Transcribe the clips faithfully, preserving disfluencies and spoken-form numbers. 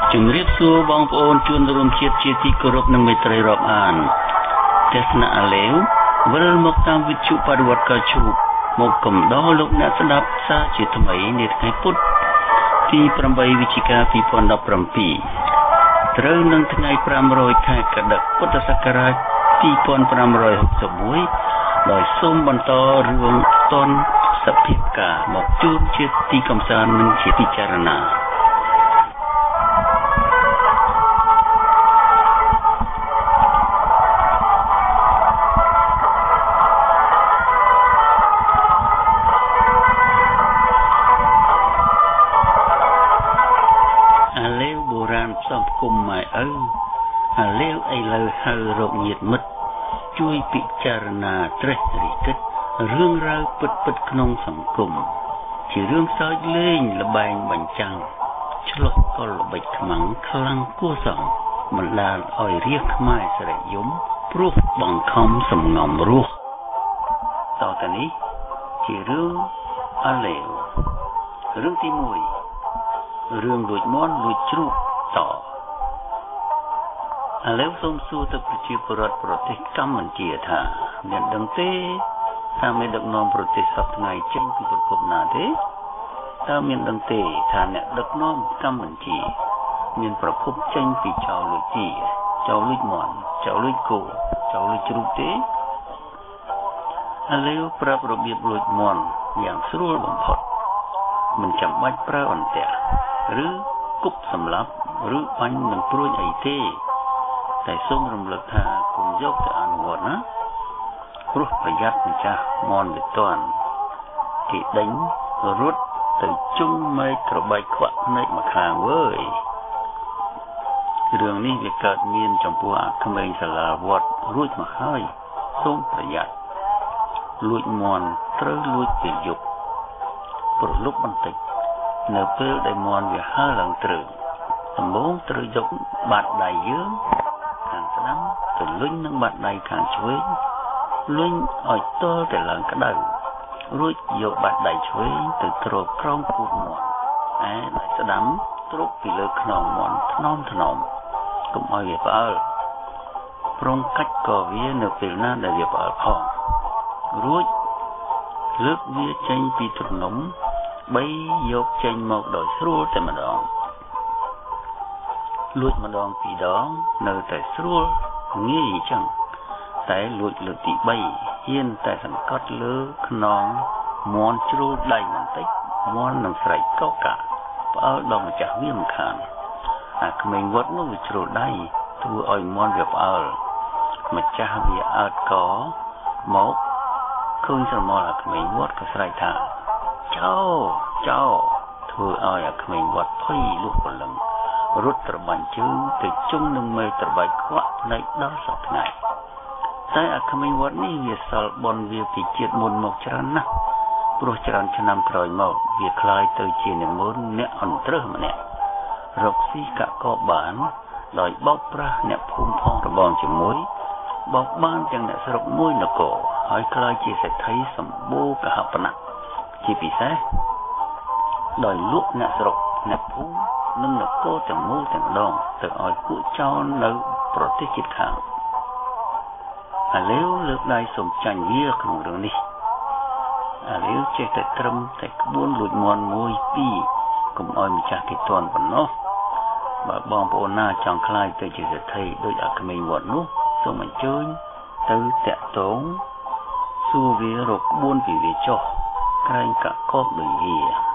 ជំរាបសួរបងប្អូនជនរួមជាតិជាទីគោរពនិងមេត្រីរាប់អានទេសនាអាឡេវវិលមកតាមវិទ្យុបរិវត្តកជូបមកកំដរលោកអ្នកស្ដាប់សារជាថ្មីនាថ្ងៃពុធទីប្រាំបីវិច្ឆិកាពីរពាន់ដប់ប្រាំពីរត្រូវនឹងថ្ងៃប្រាំរយខែកដឹកពុទ្ធសករាជពីរពាន់ប្រាំរយហកសិបមួយដោយសូមបន្តរឿងតនសភិបកាមកជូនជាទីកំសាន្តនិងជាពិចារណាសំគុំម៉ែឪអាលេវអីលើហៅរកញាតិមិត្តជួយពិចារណាត្រេះរិះគិតរឿងរ៉ាវពិតពិតក្នុងសង្គមជារឿងសើចលេងលបែងបញ្ចាំងឆ្លុះកលល្បិចខ្មាំងខ្លាំងគួរសមបណ្ដាលឲ្យរាជខ្មែរស្រែកយំព្រោះបង្ខំសំងំរស់តទៅនេះជារឿងអាលេវរឿងទីមួយរឿងលួចមាន់លួចជ្រូកតឥឡូវសូមសួរទៅប្រជាពលរដ្ឋប្រទេសកម្ពុជាថាមានដឹងទេថាមានដឹកនាំប្រទេសសពថ្ងៃចេញពីប្រភពណាទេតើមានដឹងទេថាអ្នកដឹកនាំកម្ពុជាមានប្រភពចេញពីចៅលួចជីចៅលួចមាន់ចៅលួចគោចៅលួចជ្រូកទេឥឡូវប្រាប់របៀបលួចមាន់យ៉ាងស្រួលបំផុតមិនចាំបាច់ប្រើអន្ទាក់ឬគប់សម្លាប់ឬបាញ់នឹងព្រួយអីទេតែសូមរំលឹកថាគុំយកទៅអនុវត្តណាព្រោះប្រយ័ត្នម្ចាស់មន់វាតន់គេដេញរត់ទៅជុំមេឃត្របែកខ្វាក់ភ្នែកម្ខាងវើយរឿងនេះវាកើតមានចំពោះអាក្មេងសាលាវត្តរួចមកហើយសូមប្រយ័ត្នលួចមន់ត្រូវលួចពេលយប់ប្រលប់បន្តិចនៅពេលដែលមន់វាហើរឡើងទ្រើងដំបូងត្រូវយកបាតដៃយើងខាងស្ដាំទៅលុញនឹងបាតដៃខាងឆ្វេងលុញឲ្យតល់តែឡើងក្តៅរួចយកបាតដៃឆ្វេងទៅទ្រក្រោមពូតមន់ឯដៃស្ដាំទ្រពីលើខ្នងមន់ថ្នមថ្នមកុំឲ្យវាផ្អើលប្រងកាច់កវានៅពេលណាដែលវាផ្អើលផងរួចលើកវាចេញពីទ្រនំបីយកចេញមកដោយស្រួលតែម្ដងលួចម្ដងពីរដងនៅតែស្រួលងាយអញ្ចឹងតែលួចលើកទីបីហ៊ានតែសង្កត់លើខ្នងមន់ជ្រូលដៃបន្តិចមន់នឹងស្រែកកកាផ្អើលដល់ម្ចាស់វាមិនខានអាក្មេងវត្តនោះវាជ្រូលដៃធ្វើឲ្យមន់វាផ្អើលម្ចាស់វាអើតកមកឃើញស្រមោលអាក្មេងវត្តក៏ស្រែកថាចោចោធ្វើឲ្យអាក្មេងវត្តភ័យលុះព្រលឹងរត់ត្របាញ់ជើងទៅជុំនឹងមេត្របែកខ្វាក់ភ្នែកដល់សប្តាហ៍តែអាក្មេងវត្តនេះវាសល់បនវាពីជាតិមុនមកច្រើនណាស់ព្រោះច្រើនឆ្នាំក្រោយមកវាคล้ายទៅជានិមន្តអ្នកអន្ត្រឹសម្នាក់រកស៊ីកាក់កបបានដោយបោកប្រាស់អ្នកភូមិផងរបងជាមួយបោកបានទាំងអ្នកស្រុកមួយនគរហើយคล้ายជាសេដ្ឋីសម្បូរកហបណៈជាពិសេសដោយលក់អ្នកស្រុកអ្នកភូមិនិងនគរទាំងមូលទាំងដងទៅឲ្យពួកចោរនៅប្រទេសជិតខាងអាឡេវលើកដៃសូមចាញ់វាក្នុងរឿងនេះអាឡេវចេះតែត្រឹមតែក្បួនលួចមាន់មួយពីរកុំឲ្យម្ចាស់គេទាន់ប៉ុណ្ណោះបើបងប្អូនណាចង់ខ្លាយទៅជាសេដ្ឋីដូចអាក្មេងវត្តនោះសូមអញ្ជើញទៅតាក់ទងសួរវារកក្បួនពីវាចុះក្រែងកាក់កបដូចវា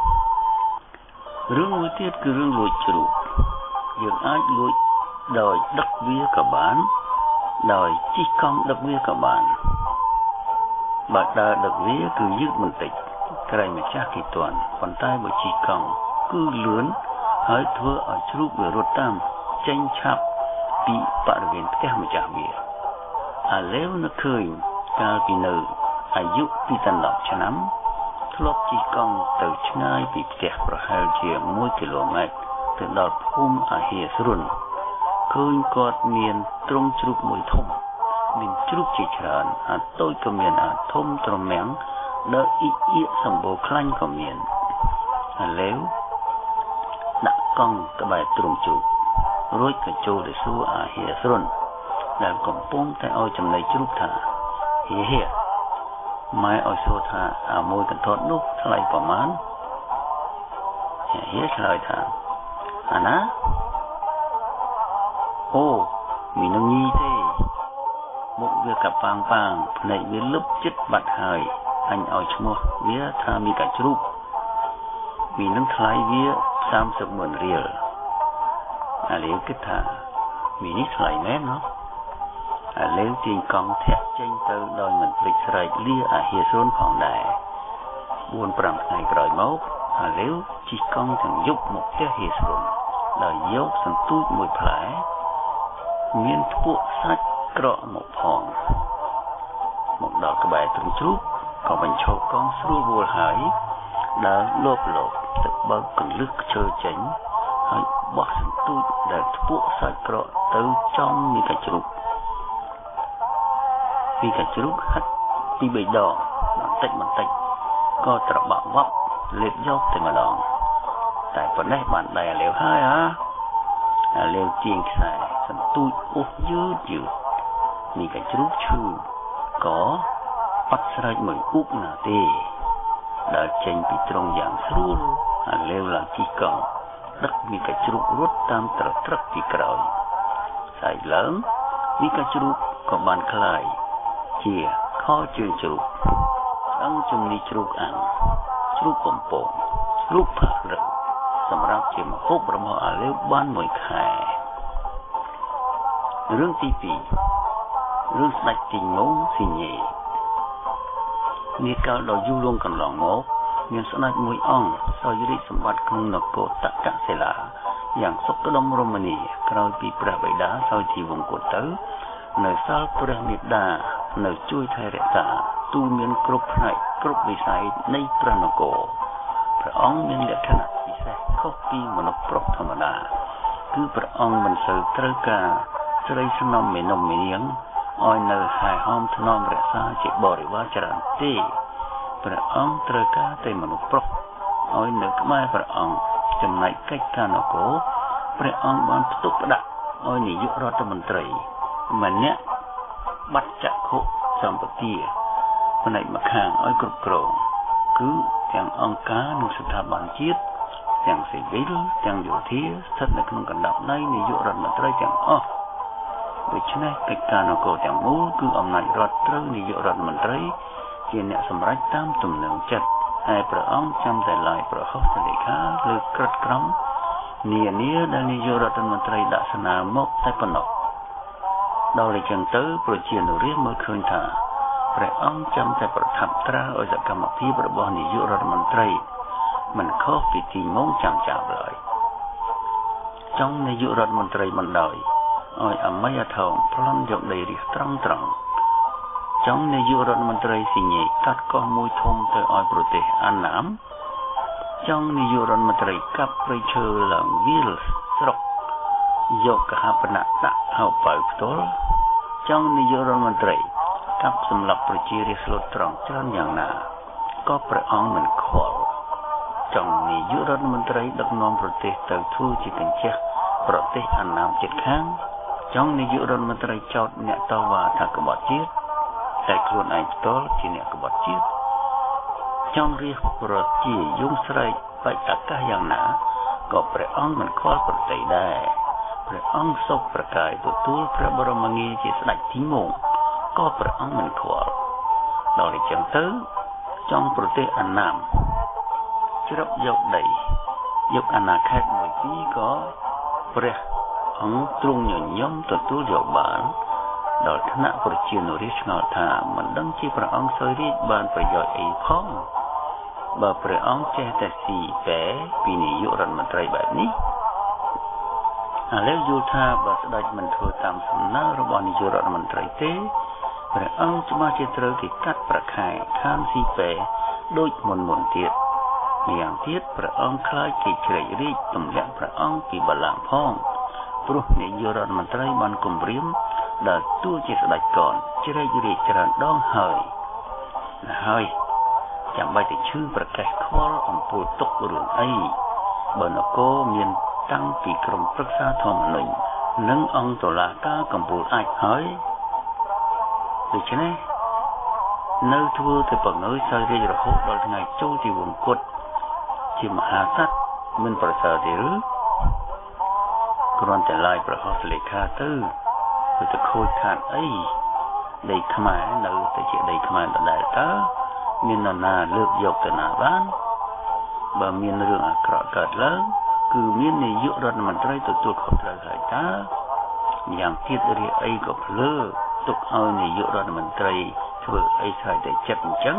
រឿងមួយទៀតគឺរឿងលួចជ្រូកយើងអាចលួចដោយដឹកវាក៏បានដោយជិះកង់ដឹកវាក៏បានបើដើរដឹកវាគឺយឺតបន្តិចក្រែងម្ចាស់គេទាន់ប៉ុន្តែបើជិះកង់គឺលឿនហើយធ្វើឲ្យជ្រូកវារត់តាមចេញឆាប់ពីបរិវេណផ្ទះម្ចាស់វាអាឡេវនឹកឃើញកាលពីនៅអាយុពីដណ្ដប់ឆ្នាំធ្លាប់ជិះកង់ទៅឆ្ងាយពីផ្ទះប្រហែលជាមួយគីឡូម៉ែត្រទៅដល់ភូមិអាហៀស្រុនឃើញគាត់មានទ្រុងជ្រូកមួយធំមានជ្រូកជាច្រើនអាតូចក៏មានអាធំត្រមាំងដើរអ៊ីកអៀកសម្បូរខ្លាញ់ក៏មានឥឡូវដាក់កង់ក្បែរទ្រុងជ្រូករួចក៏ចូលទៅសួរអាហេស្រុនដែលកំពុងតែឲ្យចំណីជ្រូកថាហេហេម៉ែឲ្យសួរថាអាមួយកន្ធត់នោះថ្លៃប្រមាណហេហេឆ្លើយថាអាណាអូមីនឹងញីទេមុខវាកប៉ាងប៉ាងភ្នែកវាលឹបចិត្តបាត់ហើយអញឲ្យឈ្មោះវាថាមីកាជ្រូកមីនឹងថ្លៃវាសាមសិបម៉ឺនរៀលអាលេវគិតថាមីនេះថ្លៃមែនណោះអាលេវទាញកង់ធាក់ចេញទៅដោយមិនភ្លេចស្រែកលាអាហេស្រុនផងដែរបួនប្រាំថ្ងៃក្រោយមកអាលេវជិះកង់ទាំងយប់មកផ្ទះហេស្រុនដោយយកសន្ទូចមួយផ្លែមានភក់សាច់ក្រកមកផងមកដល់ក្បែរទ្រុងជ្រូកក៏បញ្ឈរកង់ស្រួលវល់ហើយដើរលបលបទៅបើកកន្លឹះឈើចេញហើយបោះសន្ទូចដែលភក់សាច់ក្រកទៅចំមីកាជ្រូកមីកាជ្រូកហិតពីបីដងបន្តិចបន្តិចក៏ត្របាក់វ៉ាប់លេបយកទៅម្ដងតែប៉ុណ្ណេះបានដៃអាលេវហើយហ៎អាលេវទាញខ្សែសន្ទូចអូសយឺតយឺតមីកាជ្រូកឈឺក៏អត់ស្រែកមួយអ៊ូបណាទេដើរចេញពីទ្រុងយ៉ាងស្រួលអាលេវឡើងជិះកង់ដឹកមីកាជ្រូករត់តាមត្រត្រឹកពីក្រោយស្អែកឡើងមីកាជ្រូកក៏បានคล้ายជាខោជើងជ្រូកស្អឹងជំនីជ្រូកអាំងជ្រូកបំពងជ្រូកផារឹកសម្រាប់ជាម្ហូបរបស់អាលេវបានមួយខែរឿងទីពីររឿងស្ដេចទីងងស៊ីញេនាកាលដ៏យូរលង់កន្លងមកមានស្ដេចមួយអង្គសោយរាជសម្បត្តិក្នុងនគរតកសិលាយ៉ាងសុខដុមរមនាក្រោយពីព្រះបិតាសោយជីវង្គតទៅនៅសល់ព្រះមេដានៅជួយថែរក្សាទូមានគ្រប់ផ្នែកគ្រប់វិស័យនៃព្រះនគរព្រះអង្គមានលក្ខណៈពិសេសខុសពីមនុស្សប្រុសធម្មតាគឺព្រះអង្គមិនសូវត្រូវការស្រីស្នំមេនំមេនាងឲ្យនៅហែហោមថ្នមរក្សាជាបរិវារច្រើនទេព្រះអង្គត្រូវការតែមនុស្សប្រុសឲ្យនៅក្បែរព្រះអង្គចំណែកកិច្ចការនគរព្រះអង្គបានផ្ទុកផ្ដាក់ឲ្យនាយករដ្ឋមន្ត្រីម្នាក់បាត់ចក្ខុសម្បទាផ្នែកម្ខាងឲ្យគ្រប់គ្រងគឺទាំងអង្គការនិងស្ថាប័នជាតិទាំងស៊ីវិលទាំងយោធាស្ថិតនៅក្នុងកណ្ដាប់ដៃនាយករដ្ឋមន្ត្រីទាំងអស់ដូច្នេះកិច្ចការនគរទាំងមូលគឺអំណាចរដ្ឋត្រូវនាយករដ្ឋមន្ត្រីជាអ្នកសម្រេចតាមទំនឹងចិត្តហើយព្រះអង្គចាំតែឡាយប្រហោះសលេខាឬក្រិតក្រមនានាដែលនាយករដ្ឋមន្ត្រីដាក់ស្នើមកតែប៉ុណ្ណោះដល់តែចឹងទៅប្រជានុរាស្ត្រមើលឃើញថាព្រះអង្គចាំតែប្រថាប់ត្រាឲ្យសកម្មភាពរបស់នាយករដ្ឋមន្ត្រីមិនខុសពីទីងងចាំចាប់ឡើយចង់នាយករដ្ឋមន្ត្រីមិនដោយឲ្យអមយថោងប្លន់យកដីរាស្ត្រត្រង់ត្រង់ចង់នាយករដ្ឋមន្ត្រីស៊ីញេកាត់កោះមួយធំទៅឲ្យប្រទេសអាណាមចង់នាយករដ្ឋមន្ត្រីកាប់ព្រៃឈើឡើងវាលស្រុកយកកហបណៈដាក់ហៅប៉ៅផ្ទាល់ចង់នាយករដ្ឋមន្ត្រីកាប់សម្លាប់ប្រជារាស្ត្រស្លូតត្រង់ច្រើនយ៉ាងណាក៏ព្រះអង្គមិនខ្វល់ចង់នាយករដ្ឋមន្ត្រីដឹកនាំប្រទេសទៅធ្វើជាកញ្ចក់ប្រទេសអាណាមជិតខាងចង់នាយករដ្ឋមន្ត្រីចោទអ្នកតវ៉ាថាក្បត់ជាតិតែខ្លួនឯងផ្ទាល់ជាអ្នកក្បត់ជាតិចង់រៀបប្រជាយងស្រែកបច្ចអាកាសយ៉ាងណាក៏ព្រះអង្គមិនខ្វល់ប្រតិដែរព្រះអង្គសុខប្រកាយទទួលព្រះបរមងារជាស្ដេចទីងងក៏ព្រះអង្គមិនខ្វល់ដល់តែចឹងទៅចង់ប្រទេសអាណាមជ្រឹបយកដីយកអាណាខេត្តមួយពីរក៏ព្រះអង្គទ្រង់ញញឹមទទួលយកបានដល់ថ្នាក់ប្រជានុរាស្ត្រឆ្ងល់ថាមិនដឹងជាព្រះអង្គសោយរាជបានប្រយោជន៍អីផងបើព្រះអង្គចេះតែស៊ីបែពីនាយករដ្ឋមន្ត្រីបែបនេះឥឡូវយល់ថាបើស្ដេចមិនធ្វើតាមសំណើរបស់នាយករដ្ឋមន្ត្រីទេព្រះអង្គច្បាស់ជាត្រូវគេកាត់ប្រខែខាងស៊ីបែដូចមុនមុនទៀតម្យ៉ាងទៀតព្រះអង្គខ្លាចគេជ្រែករាជទម្លាក់ព្រះអង្គពីបល្ល័ង្កផងព្រោះនាយករដ្ឋមន្ត្រីបានគំរាមដល់តួជាស្ដេចកនជ្រែករាជច្រើនដងហើយហើយចាំបាច់តែឈឺប្រកាសខលអំពូលទុករឿងអីបើនគរមានតាំងពីក្រមប្រឹក្សាធម្មនុញ្ញនិងអង្គតុលាការកំពូលអាចហើយដូច្នេះនៅធ្វើទៅបង្ងើយសោយរាជរហូតដល់ថ្ងៃចូលទីវង្គតជាមហាក្សត្រមិនប្រសើរទេឬគ្រាន់តែឡាយប្រហោះលេខាទៅគឺទៅខូចខាតអីដីខ្មែរនៅតែជាដីខ្មែរដដែលតើមាននរណាលើកយកទៅណាបានបើមានរឿងអាក្រក់កើតឡើងគឺមាននាយករដ្ឋមន្ត្រីទទួលខុសត្រូវហើយតើយ៉ាងទៀតរាអីក៏ភ្លើទុកឲ្យនាយករដ្ឋមន្ត្រីធ្វើអីស្អីតែចិត្តអញ្ចឹង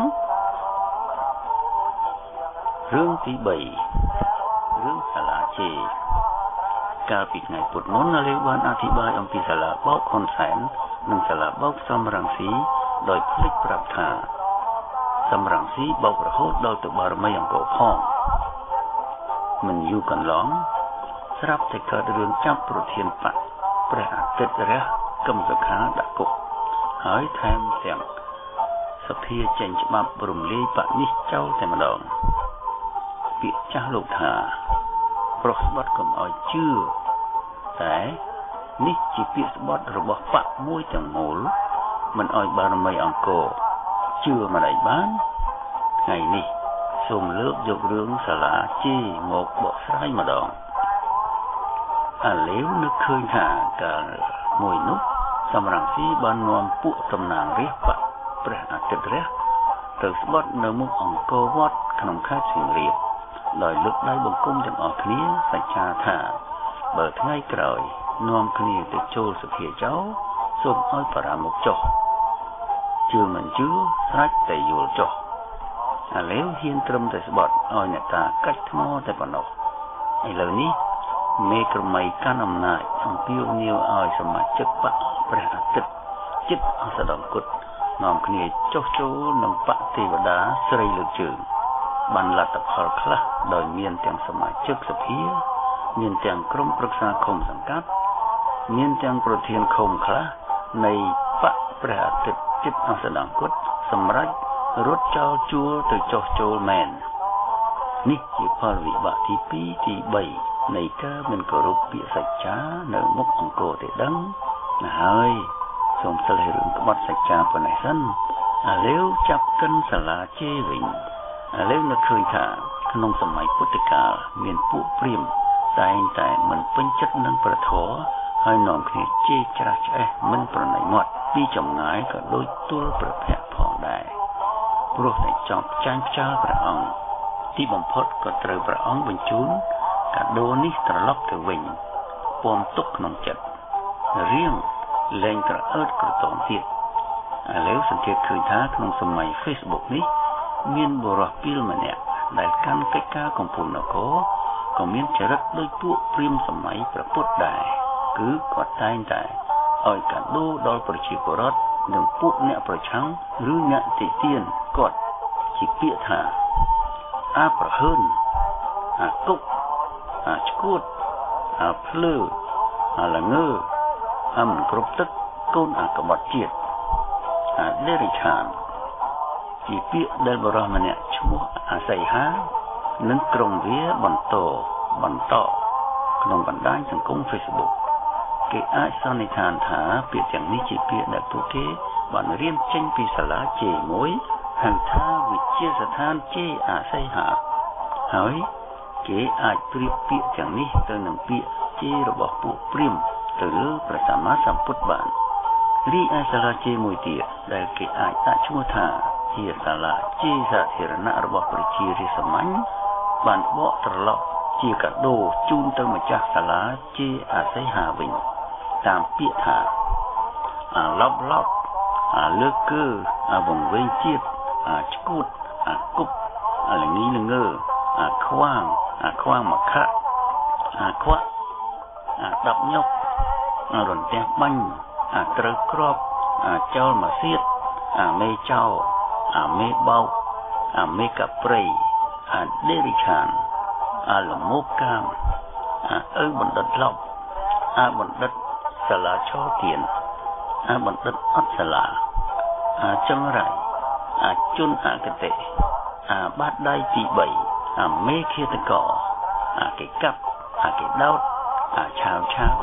រឿងទីបីរឿងសាលាជេរកាលពីថ្ងៃពុធមុនលោកបានអធិប្បាយអំពីសាលាបោកហ៊ុនសែននិងសាលាបោកសំរងស៊ីដោយភ្លេចប្រាប់ថាសំរងស៊ីបោករហូតដល់ទៅបារមីអង្គរផងមិនយូរកន្លងស្រាប់តែកើតរឿងចាប់ប្រធានបកព្រះអាទិត្យរះកឹមសុខាដាក់គុកហើយថែមទាំងសភាចេញច្បាប់រំលាយបកនេះចោលតែម្ដងពាក្យចាស់លោកថាប្រុសស្បត់កុំឲ្យជឿតែនេះជាពាក្យស្បត់របស់បកមួយទាំងមូលមិនឲ្យបារមីអង្គរជឿមិនឲ្យបានថ្ងៃនេះសូមលើកយករឿងសាលាជេរមកបកស្រាយម្ដងអាលេវនឹកឃើញថាកាលមួយនោះសំរងស៊ីបាននាំពួកតំណាងរាស្ត្របកព្រះអាទិត្យរះទៅស្បត់នៅមុខអង្គរវត្តក្នុងខេត្តសៀមរាបដោយលើកដៃបង្គំទាំងអស់គ្នាសច្ចាថាបើថ្ងៃក្រោយនាំគ្នាទៅចូលសភាចោលសូមឲ្យបរាមុខចុះជឿមិនជឿស្រេចតែយល់ចុះអាលេវហ៊ានត្រឹមតែស្បត់ឲ្យអ្នកតាកាច់ថ្មតែប៉ុណ្ណោះឥឡូវនេះមេក្រមៃកាន់អំណាចអំពាវនាវឲ្យសមាជិកបកព្រះអាទិត្យចិត្តអសដងគុតនាំគ្នាចុះចូលនឹងបកទេវតាស្រីលើកជើងបានលទ្ធផលខ្លះដោយមានទាំងសមាជិកសភាមានទាំងក្រុមប្រឹក្សាឃុំសង្កាត់មានទាំងប្រធានឃុំខ្លះនៃបកព្រះអាទិត្យចិត្តអសដងគុតសម្រាប់រត់ចោលជួលទៅចុះចូលមែននេះជាផលវិបាកទីពីរទីបីនៃការមិនគោរពពាក្យសច្ចានៅមុខអង្គរទេដឹងណាហើយសូមស្លេះរឿងក្បត់សច្ចាប៉ុណ្ណេះសិនអាលេវចាប់កិនសាលាជេរវិញអាលេវនឹកឃើញថាក្នុងសម័យពុទ្ធកាលមានពួកព្រាហ្មណ៍តែងតែមិនពេញចិត្តនឹងព្រះធម៌ហើយនាំគ្នាជេរច្រាស់ឆ្អេះមិនប្រណីមាត់ពីចម្ងាយក៏ដូចទល់ព្រះភ័ក្ត្រផងដែរព្រោះតែចង់ចាញ់ផ្ចាលព្រះអង្គទីបំផុតក៏ត្រូវព្រះអង្គបញ្ជូនកាដូនេះត្រឡប់ទៅវិញពំទុកក្នុងចិត្តរៀងលែងក្រអើតក្រទមទៀតឥឡូវសង្កេតឃើញថាក្នុងសម័យ Facebook នេះមានបុរសពីរម្នាក់ដែលកាន់កិច្ចការកំពូលនគរក៏មានចរិតដូចពួកព្រាហ្មណ៍សម័យព្រះពុទ្ធដែរគឺគាត់តែងតែឲ្យកាដូដល់ប្រជាពលរដ្ឋនិងពួកអ្នកប្រឆាំងឬអ្នកតិទៀនគាត់ជាពាក្យថាអាប្រហើនអាគុកអាឈួតអាភ្លើអាល្ងើអាមិនគ្រប់ទឹកកូនអាក្បត់ជាតិអាដេរិឆានជាពាក្យដែលបរិះម្នាក់ឈ្មោះអាស័យហានិងក្រុមវាបន្តបន្តក្នុងបណ្ដាញសង្គម Facebook គេអាចសន្និដ្ឋានថាពាក្យទាំងនេះជាពាក្យដែលពួកគេបានរៀនចេញពីសាលាជេរមួយហៅថាវិទ្យាស្ថានជេរអាស័យហាហើយគេអាចប្រៀបពាក្យទាំងនេះទៅនឹងពាក្យជេររបស់ពួកព្រាហ្មណ៍ទៅលើព្រះសម្មាសម្ពុទ្ធបានរីឯសាលាជេរមួយទៀតដែលគេអាចដាក់ឈ្មោះថាជាសាលាជេរសាធារណៈរបស់ប្រជារាស្ត្រសាមញ្ញបានបកត្រឡប់ជាកាដូជូនទៅម្ចាស់សាលាជេរអាស័យហាវិញតាមពាក្យថាអាឡប់ឡប់អាលើកគឺអាវង្វេងជាតិអាឈួតអាគប់អាល្ងីល្ងើអាខ្វាងអាខ្វាងមកខៈអាខ្វាក់អាដាប់ញុកអារន្ទះបាញ់អាត្រូវក្របអាចោលមកសៀតអាមេចោអាមេបោកអាមេកាព្រៃអាដេរិឆានអាលមោកកាមអាអើបណ្ឌិតឡប់អាបណ្ឌិតសាលាឈរទៀនអាបណ្ឌិតអត់សាលាអាចង្រៃអាជុនអកតេអាបាត់ដៃទីបីអាមេឃាតកអាគេកាប់អាគេដោតអាឆាវឆាវ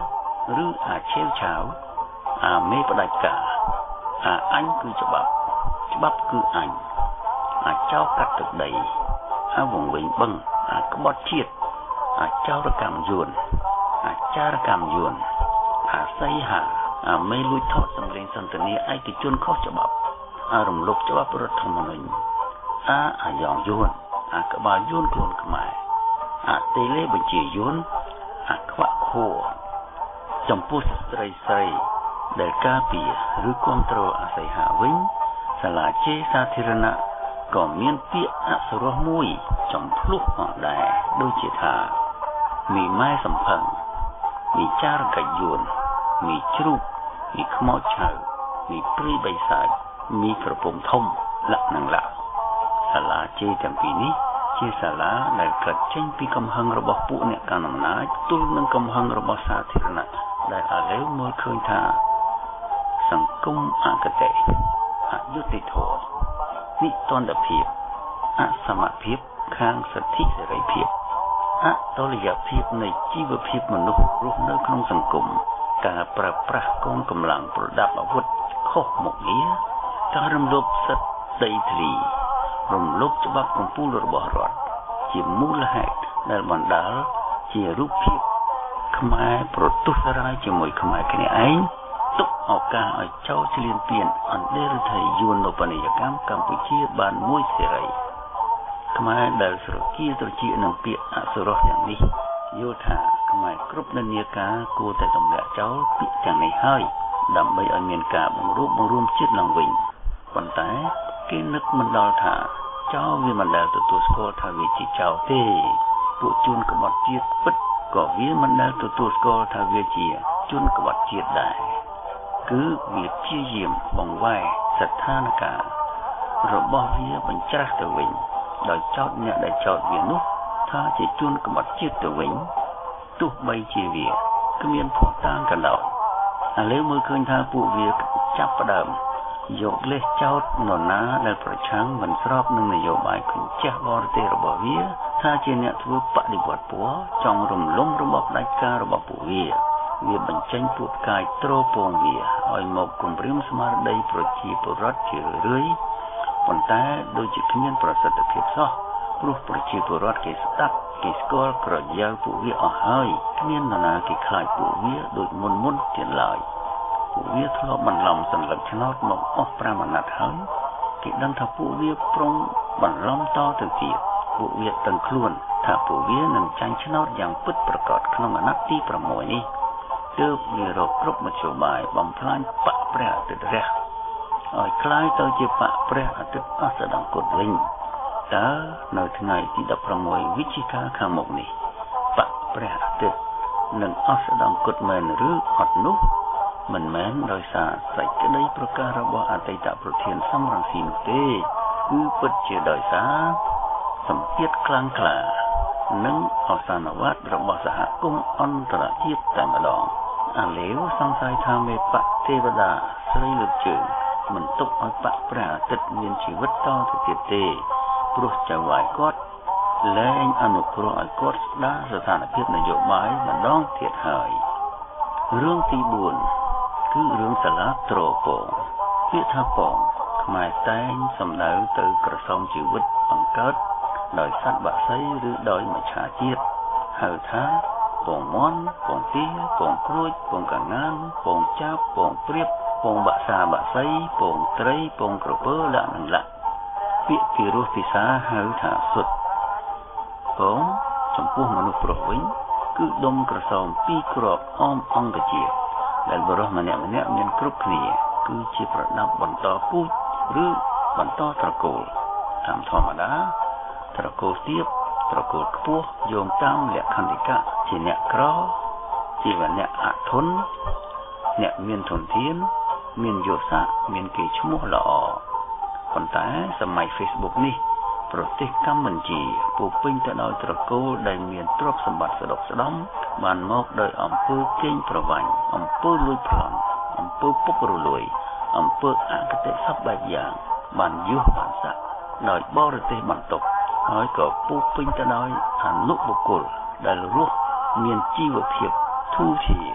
ឬអាឆេវឆាវអាមេផ្ដាច់ការអាអញគឺច្បាប់ច្បាប់គឺអញអាចោកាត់ទឹកដីអាវងវិញបឹងអាក្បត់ជាតិអាចោរកម្មយួនអាចារកម្មយួនអាស័យហាអាមេលួចថតសម្លេងសន្ទនាឯកជនខុសច្បាប់អារំលោភច្បាប់រដ្ឋធម្មនុញ្ញអាអាយ៉ងយួនអាក្បាលយួនខ្លួនខ្មែរអាតេលេបញ្ជាយួនអាខ្វាក់ខួរចំពោះស្ត្រីស្រីដែលការពារឬគ្រប់គ្រងអាស័យហាវិញសាលាជេរសាធារណៈក៏មានពាក្យអសុរោះមួយចំភ្លុះផងដែរដូចជាថាមីម៉ែសំផឹងមីចារកិច្ចយួនមីជ្រូកមីខ្មោចឆៅមីព្រីបៃសាចមីក្រពុំធំលក្ខនឹងលក្ខសាលាជេរទាំងពីរនេះជាសាលាដែលកើតចេញពីកំហឹងរបស់ពួកអ្នកកាន់អំណាចទល់នឹងកំហឹងរបស់សាធារណៈដែលឥឡូវមើលឃើញថាសង្គមអកតេអយុត្តិធម៌និតន្តភាពអសមភាពខាងសិទ្ធិសេរីភាពអតលយភាពនៃជីវភាពមនុស្សរស់នៅក្នុងសង្គមការប្រើប្រាស់កងកម្លាំងប្រដាប់អាវុធខុសមុខងារការរំលោភសិទ្ធិដីធ្លីរំលោភច្បាប់កម្ពុជារបស់រដ្ឋជាមូលហេតុដែលបណ្ដាលជារូបភាពខ្មែរប្រទុសរាយជាមួយខ្មែរគ្នាឯងទុកឱកាសឲ្យចោលឈ្លានពានអន្តរជាតិយួនបនិយកម្មកម្ពុជាបានមួយសេរីខ្មែរដែលស្រគៀត្រជានឹងពាក្យអសុរោះទាំងនេះយល់ថាខ្មែរគ្រប់និន្នាការគួរតែទម្លាក់ចោលពាក្យទាំងនេះហើយដើម្បីឲ្យមានការបង្រួបបង្រួមជាតិឡើងវិញប៉ុន្តែគេនឹកមិនដល់ថាចោលវាមិនដែលទទួលស្គាល់ថាវាជាចោលទេពួកជនក្បត់ជាតិពិតក៏វាមិនដែលទទួលស្គាល់ថាវាជាជនក្បត់ជាតិដែរគឺវាព្យាយាមបង្វែរស្ថានភាពរបស់វាបញ្ច្រាស់ទៅវិញដោយចោទអ្នកដែលចោទវានោះថាជាជនក្បត់ជាតិទៅវិញទោះបីជាវាគ្មានភ័ស្តុតាងក៏ដោយឥឡូវមើលឃើញថាពួកវាចាប់ផ្ដើមយកលេសចោទនរណាដែលប្រឆាំងមិនស្របនឹងនយោបាយគញ្ចាស់បរទេសរបស់វាថាជាអ្នកធ្វើបដិវត្តពណ៌ចង់រំលំរបបផ្ដាច់ការរបស់ពួកវាវាបញ្ចេញពួកកាយត្រពងវាឲ្យមកគំរាមស្មារតីប្រជាពលរដ្ឋជារឿយប៉ុន្តែដូចជាគ្មានប្រសិទ្ធភាពសោះព្រោះប្រជាពលរដ្ឋគេស្ដាប់គេស្គាល់ក្រយៅពួកវាអស់ហើយគ្មាននរណាគេខ្លាចពួកវាដូចមុនមុនទៀតឡើយពួកវាធ្លាប់បន្លំសន្លឹកឆ្នោតមកអស់ប្រាំអាណត្តិហើយគេដឹងថាពួកវាប្រុងបន្លំតទៅទៀតពួកវាដឹងខ្លួនថាពួកវានឹងចាញ់ឆ្នោតយ៉ាងពិតប្រាកដក្នុងអាណត្តិទីប្រាំមួយនេះទើបវារកគ្រប់មធ្យោបាយបំផ្លាញបកព្រះអាទិត្យរះឲ្យคล้ายទៅជាបកព្រះអាទិត្យអស្តង្គតវិញតើនៅថ្ងៃទីដប់ប្រាំមួយវិច្ឆិកាខាងមុខនេះបកព្រះអាទិត្យនឹងអស្តង្គតមែនឬអត់នោះមិនមែនដោយសារសេចក្តីប្រកាសរបស់អតីតប្រធានសំរងស៊ីនោះទេគឺពិតជាដោយសារសម្ពាធខ្លាំងក្លានិងអសានវត្តរបស់សហគមន៍អន្តរជាតិតែម្ដងអាឡេវសង្ស័យថាមេបកទេវតាស្រីលើកជើងមិនទុកឲ្យបកព្រះអាទិត្យមានជីវិតតទៅទៀតទេព្រោះចៅហ្វាយគាត់លែងអនុគ្រោះឲ្យគាត់ស្ដារស្ថានភាពនយោបាយម្ដងទៀតហើយរឿងទីបួនគឺរឿងសាលាត្រពងពាក្យថាពងខ្មែរតែងសំដៅទៅក្រសងជីវិតបង្កើតដោយសត្វបក្សីឬដោយមច្ឆាជាតិហៅថាពងមន់ពងទាពងក្រួចពងកងានពងចាប់ពងព្រៀបពងបាក់សាបាក់សីពងត្រីពងក្រពើលក្ខនឹងលក្ខពាក្យពីរោះភាសាហៅថាសុទ្ធពងចំពោះមនុស្សប្រុសវិញគឺដុំក្រសោមពីរគ្រាប់អមអង្គជាតិដែលបរិះម្នាក់ម្នាក់មានគ្រប់គ្នាគឺជាប្រដាប់បន្តពូជឬបន្តត្រកូលតាមធម្មតាត្រកូលទាបត្រកូលខ្ពស់យោងតាមលក្ខន្តិកៈជាអ្នកក្រជាអ្នកអធនអ្នកមានធនធានមានយស័ក្តិមានកេរ្តិ៍ឈ្មោះល្អប៉ុន្តែសម័យ Facebook នេះប្រទេសកម្ពុជាពោពេញទៅដោយត្រកូលដែលមានទ្រព្យសម្បត្តិស្ដុកស្ដំបានមកដោយអំពើកេងប្រវ័ញ្ចអំពើលួចប្លន់អំពើពុករលួយអំពើអកតេសពបែបយ៉ាងបានយុះបានស័ក្តិដោយបរទេសបន្ទប់ហើយក៏ពោពេញទៅដោយអនុបុគ្គលដែលរស់មានជីវភាពធូរធារ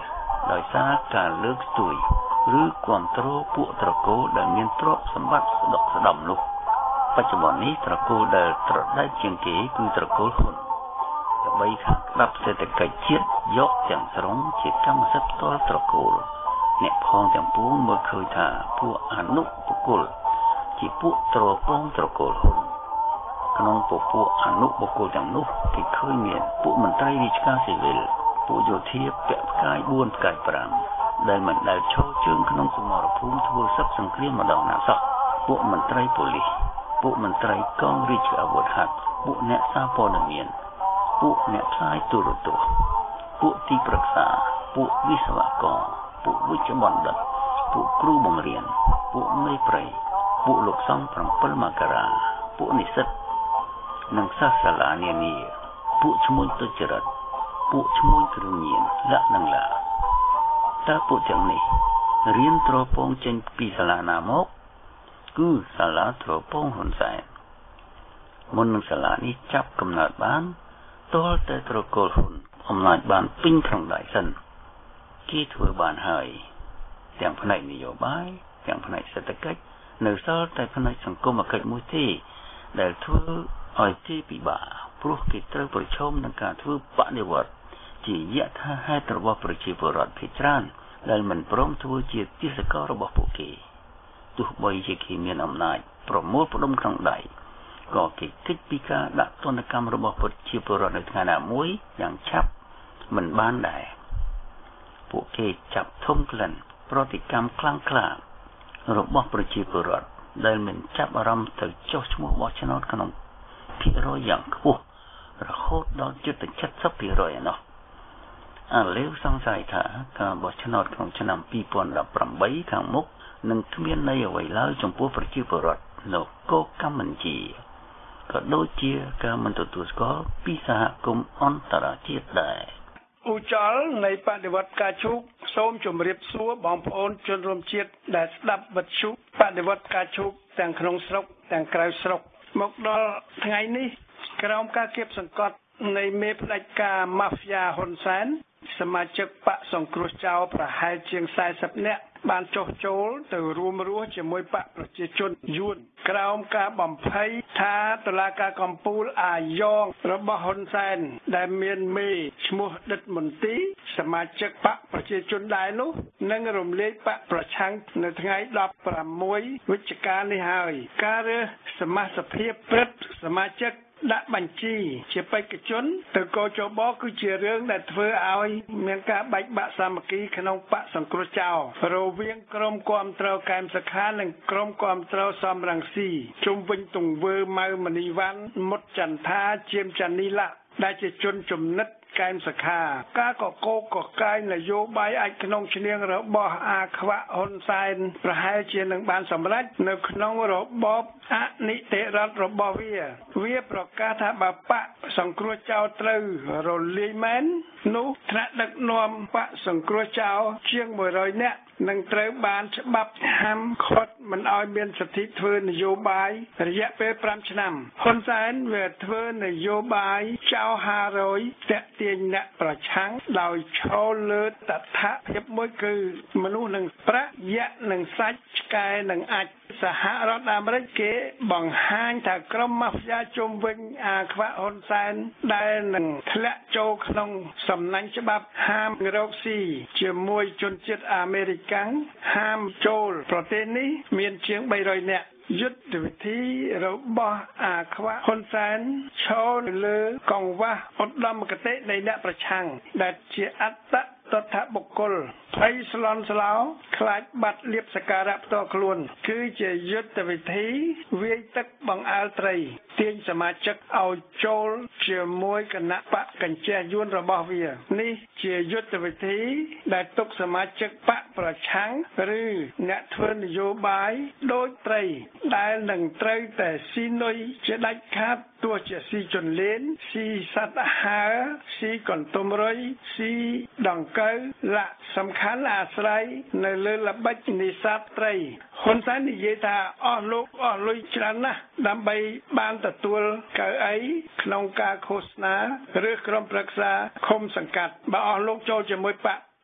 ដោយសារការលើកស្ទួយឬគាំទ្រពួកត្រកូលដែលមានទ្រព្យសម្បត្តិស្ដុកស្ដំនោះបច្ចុប្បន្ននេះត្រកូលដែលត្រដែតជាងគេគឺត្រកូលហ៊ុនដើម្បីខាងក្តាប់សេដ្ឋកិច្ចជាតិយកទាំងស្រុងជាកម្មសិទ្ធិផ្ទាល់ត្រកូលអ្នកផងទាំងពួងមើលឃើញថាពួកអនុបុគ្គលជាពួកត្រពងត្រកូលហ៊ុនក្នុងពពួកអនុបុគ្គលទាំងនោះគេឃើញមានពួកមន្ត្រីរាជការស៊ីវិលពួកយោធាពាក់ផ្កាយបួនផ្កាយប្រាំដែលមិនដែលឈរជើងក្នុងសមរភូមិធ្វើសឹកសង្គ្រាមម្ដងណាសោះពួកមន្ត្រីប៉ូលីសពួកមន្ត្រីកងរាជអាវុធហត្ថពួកអ្នកសារព័ត៌មានពួកអ្នកផ្សាយទូរទស្សន៍ពួកទីប្រឹក្សាពួកវិศវករពួកវិជ្ជាបណ្ឌិតពួកគ្រូបង្រៀនពួកមេព្រៃពួកលោកសង្ឃប្រាំមករាពួកនិស្សិតនិងសិស្សសាលានានាពួកឈ្មួញទុច្ចរិតពួកឈ្មួញគ្រឿងញៀនលក្ខនឹងឡាតើពួកទាំងនេះរៀនត្រពងចេញពីសាលាណាមកគឺសាលាត្រពងហ៊ុនសែនមុននឹងសាលានេះចាប់កំណើតបានទាល់តែត្រកូលហ៊ុនអំណាចបានពេញក្នុងដៃសិនគេធ្វើបានហើយទាំងផ្នែកនយោបាយទាំងផ្នែកសេដ្ឋកិច្ចនៅសល់តែផ្នែកសង្គមគិច្ចមួយទេដែលធ្វើឲ្យទីពិបាកព្រោះគេត្រូវប្រឈមនឹងការធ្វើបដិវត្តជាយថាហេតុរបស់ប្រជាពលរដ្ឋភាគច្រើនដែលមិនព្រមធ្វើជាទេសកលរបស់ពួកគេទោះបីជាគេមានអំណាចប្រមូលផ្ដុំក្នុងដៃក៏គេគិតពីការដាក់ទណ្ឌកម្មរបស់ប្រជាពលរដ្ឋនៅថ្ងៃណាមួយយ៉ាងឆាប់មិនបានដែរពួកគេចាប់ធំក្លិនប្រតិកម្មខ្លាំងក្លារបស់ប្រជាពលរដ្ឋដែលមិនចាប់អារម្មណ៍ទៅចុះឈ្មោះបោះឆ្នោតក្នុងភាគរយយ៉ាងខ្ពស់រហូតដល់ជិតតែ เจ็ดสิบเปอร์เซ็นต์ ឯណោះអាលេវសង្ស័យថាការបោះឆ្នោតក្នុងឆ្នាំពីរពាន់ដប់ប្រាំបីខាងមុខនឹងគ្មានន័យអ្វីឡើយចំពោះប្រជាពលរដ្ឋនៅកូកម្ពុជាក៏ដូចជាការមិនទទួលស្គាល់ពីសហគមន៍អន្តរជាតិដែរឧចលនៃបដិវត្តការជូកសូមជម្រាបសួរបងប្អូនជនរួមជាតិដែលស្ដាប់វិទ្យុបដិវត្តការជូកទាំងក្នុងស្រុកទាំងក្រៅស្រុកមកដល់ថ្ងៃនេះក្រោមការគៀបសង្កត់នៃមេផ្ដាច់ការម៉ាហ្វីយ៉ាហ៊ុនសែនសមាជិកបកសង្គ្រោះចោលប្រហែលជាងสี่สิบនាក់បានចុះចូលទៅរួមរស់ជាមួយបកប្រជាជនយួនក្រោមការបំភ័យថាតុលាការកំពូលអាយ៉ងរបស់ហ៊ុនសែនដែលមានមេឈ្មោះដិតមន្ទីសមាជិកបកប្រជាជនដែរនោះនឹងរំលាយបកប្រឆាំងនៅថ្ងៃដប់ប្រាំមួយវិច្ឆិកានេះហើយការរើសសមាជិកភាពព្រឹទ្ធសមាជិកដាក់បញ្ជីជាបេក្ខជនទៅកោជបគឺជារឿងដែលធ្វើឲ្យមានការបែកបាក់សាមគ្គីក្នុងបកសង្គ្រោះចោលរវាងក្រុមគាំទ្រកែមសខានិងក្រុមគាំទ្រសំរងស៊ីជុំវិញទង្វើម៉ៅមនីវ៉ាន់មុតចន្ទថាជាមចានីឡាដែលជាជនចំណិតកែមសខាការកកោកកាយនយោបាយអាចក្នុងឈ្នាងរបស់អាខ្វាក់ហ៊ុនសែនប្រហែលជានឹងបានសម្រេចនៅក្នុងរបបអនិតិរដ្ឋរបស់វាវាប្រកាសថាបើបកសង្គ្រោះចោលត្រូវរលាយមែននោះថ្នាក់ដឹកនាំបកសង្គ្រោះចោលជាងមួយរយនាក់នឹងត្រូវបានច្បាប់ហាមឃាត់មិនឲ្យមានសិទ្ធិធ្វើនយោបាយរយៈពេលប្រាំឆ្នាំហ៊ុនសែនវាធ្វើនយោបាយចោលห้าร้อยតាក់ទាញអ្នកប្រឆាំងដោយឈលលើតថភាពមួយគឺមនុស្សនឹងប្រាក់យៈនឹងសាច់ឆ្កែនឹងអាចសហរដ្ឋអាមេរិកគេបង្ហាញថាក្រុមម៉ាហ្វីយ៉ាជុំវិញអាខ្វាក់ហ៊ុនសែនដែលនឹងធ្លាក់ចូលក្នុងសំណាញ់ច្បាប់ហាមរកស៊ីជាមួយជនជាតិអាមេរិកាំងហាមចូលប្រទេសនេះមានជាងបីរយនាក់យុទ្ធវិធីរបស់អាខ្វាក់ហ៊ុនសែនឈរលើកង្វះឧត្តមគតិនៃអ្នកប្រឆាំងដែលជាអត្តតថបុគ្គលភ័យស្លន់ស្លោខ្លាចបាត់លៀបសក្ការៈផ្ទាល់ខ្លួនគឺជាយុទ្ធវិធីវាយទឹកបង្អើលត្រីទាញសមាជិកឲ្យចូលជាមួយគណៈបកកញ្ចេះយួនរបស់វានេះជាយុទ្ធវិធីដែលទុកសមាជិកបកប្រឆាំងឬអ្នកធ្វើនយោបាយដូចត្រីដែលនឹងត្រូវតែស៊ីនុយជាដាច់ខាតទោះជាស៊ីជន់លេនស៊ីសត្វហើស៊ីកន្ទុំរុយស៊ីដង្កូវលាក់សំខាន់អាស្រ័យនៅលើល្បិចនេសាទត្រីហ៊ុនសែននិយាយថាអស់លោកអស់លុយច្រើនណាស់ដើម្បីបានទទួលកៅអីក្នុងការឃោសនាឬក្រុមប្រឹក្សាឃុំសង្កាត់បើអស់លោកចូលជាមួយបក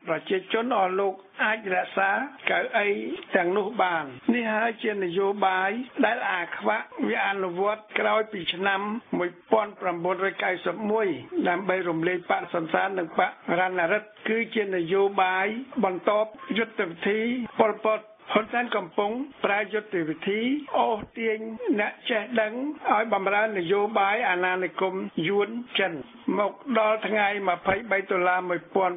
ប្រជាជនឲ្យលោកអាចរក្សាកៅអីទាំងនោះបាននេះហើយជានយោបាយដែលអាខ្វាក់វាអនុវត្តក្រោយពីឆ្នាំmột nghìn chín trăm chín mươi mốtដើម្បីរំលាយបកសន្តាននិងបករណរិទ្ធគឺជានយោបាយបន្តយុទ្ធវិធីប៉ុលពតហ៊ុនសែនកំពុងប្រើយុទ្ធវិធីអូសទាញអ្នកចេះដឹងឲ្យបម្រើនយោបាយអាណានិគមយួនចិនមកដល់ថ្ងៃยี่สิบสามតុលាmột nghìn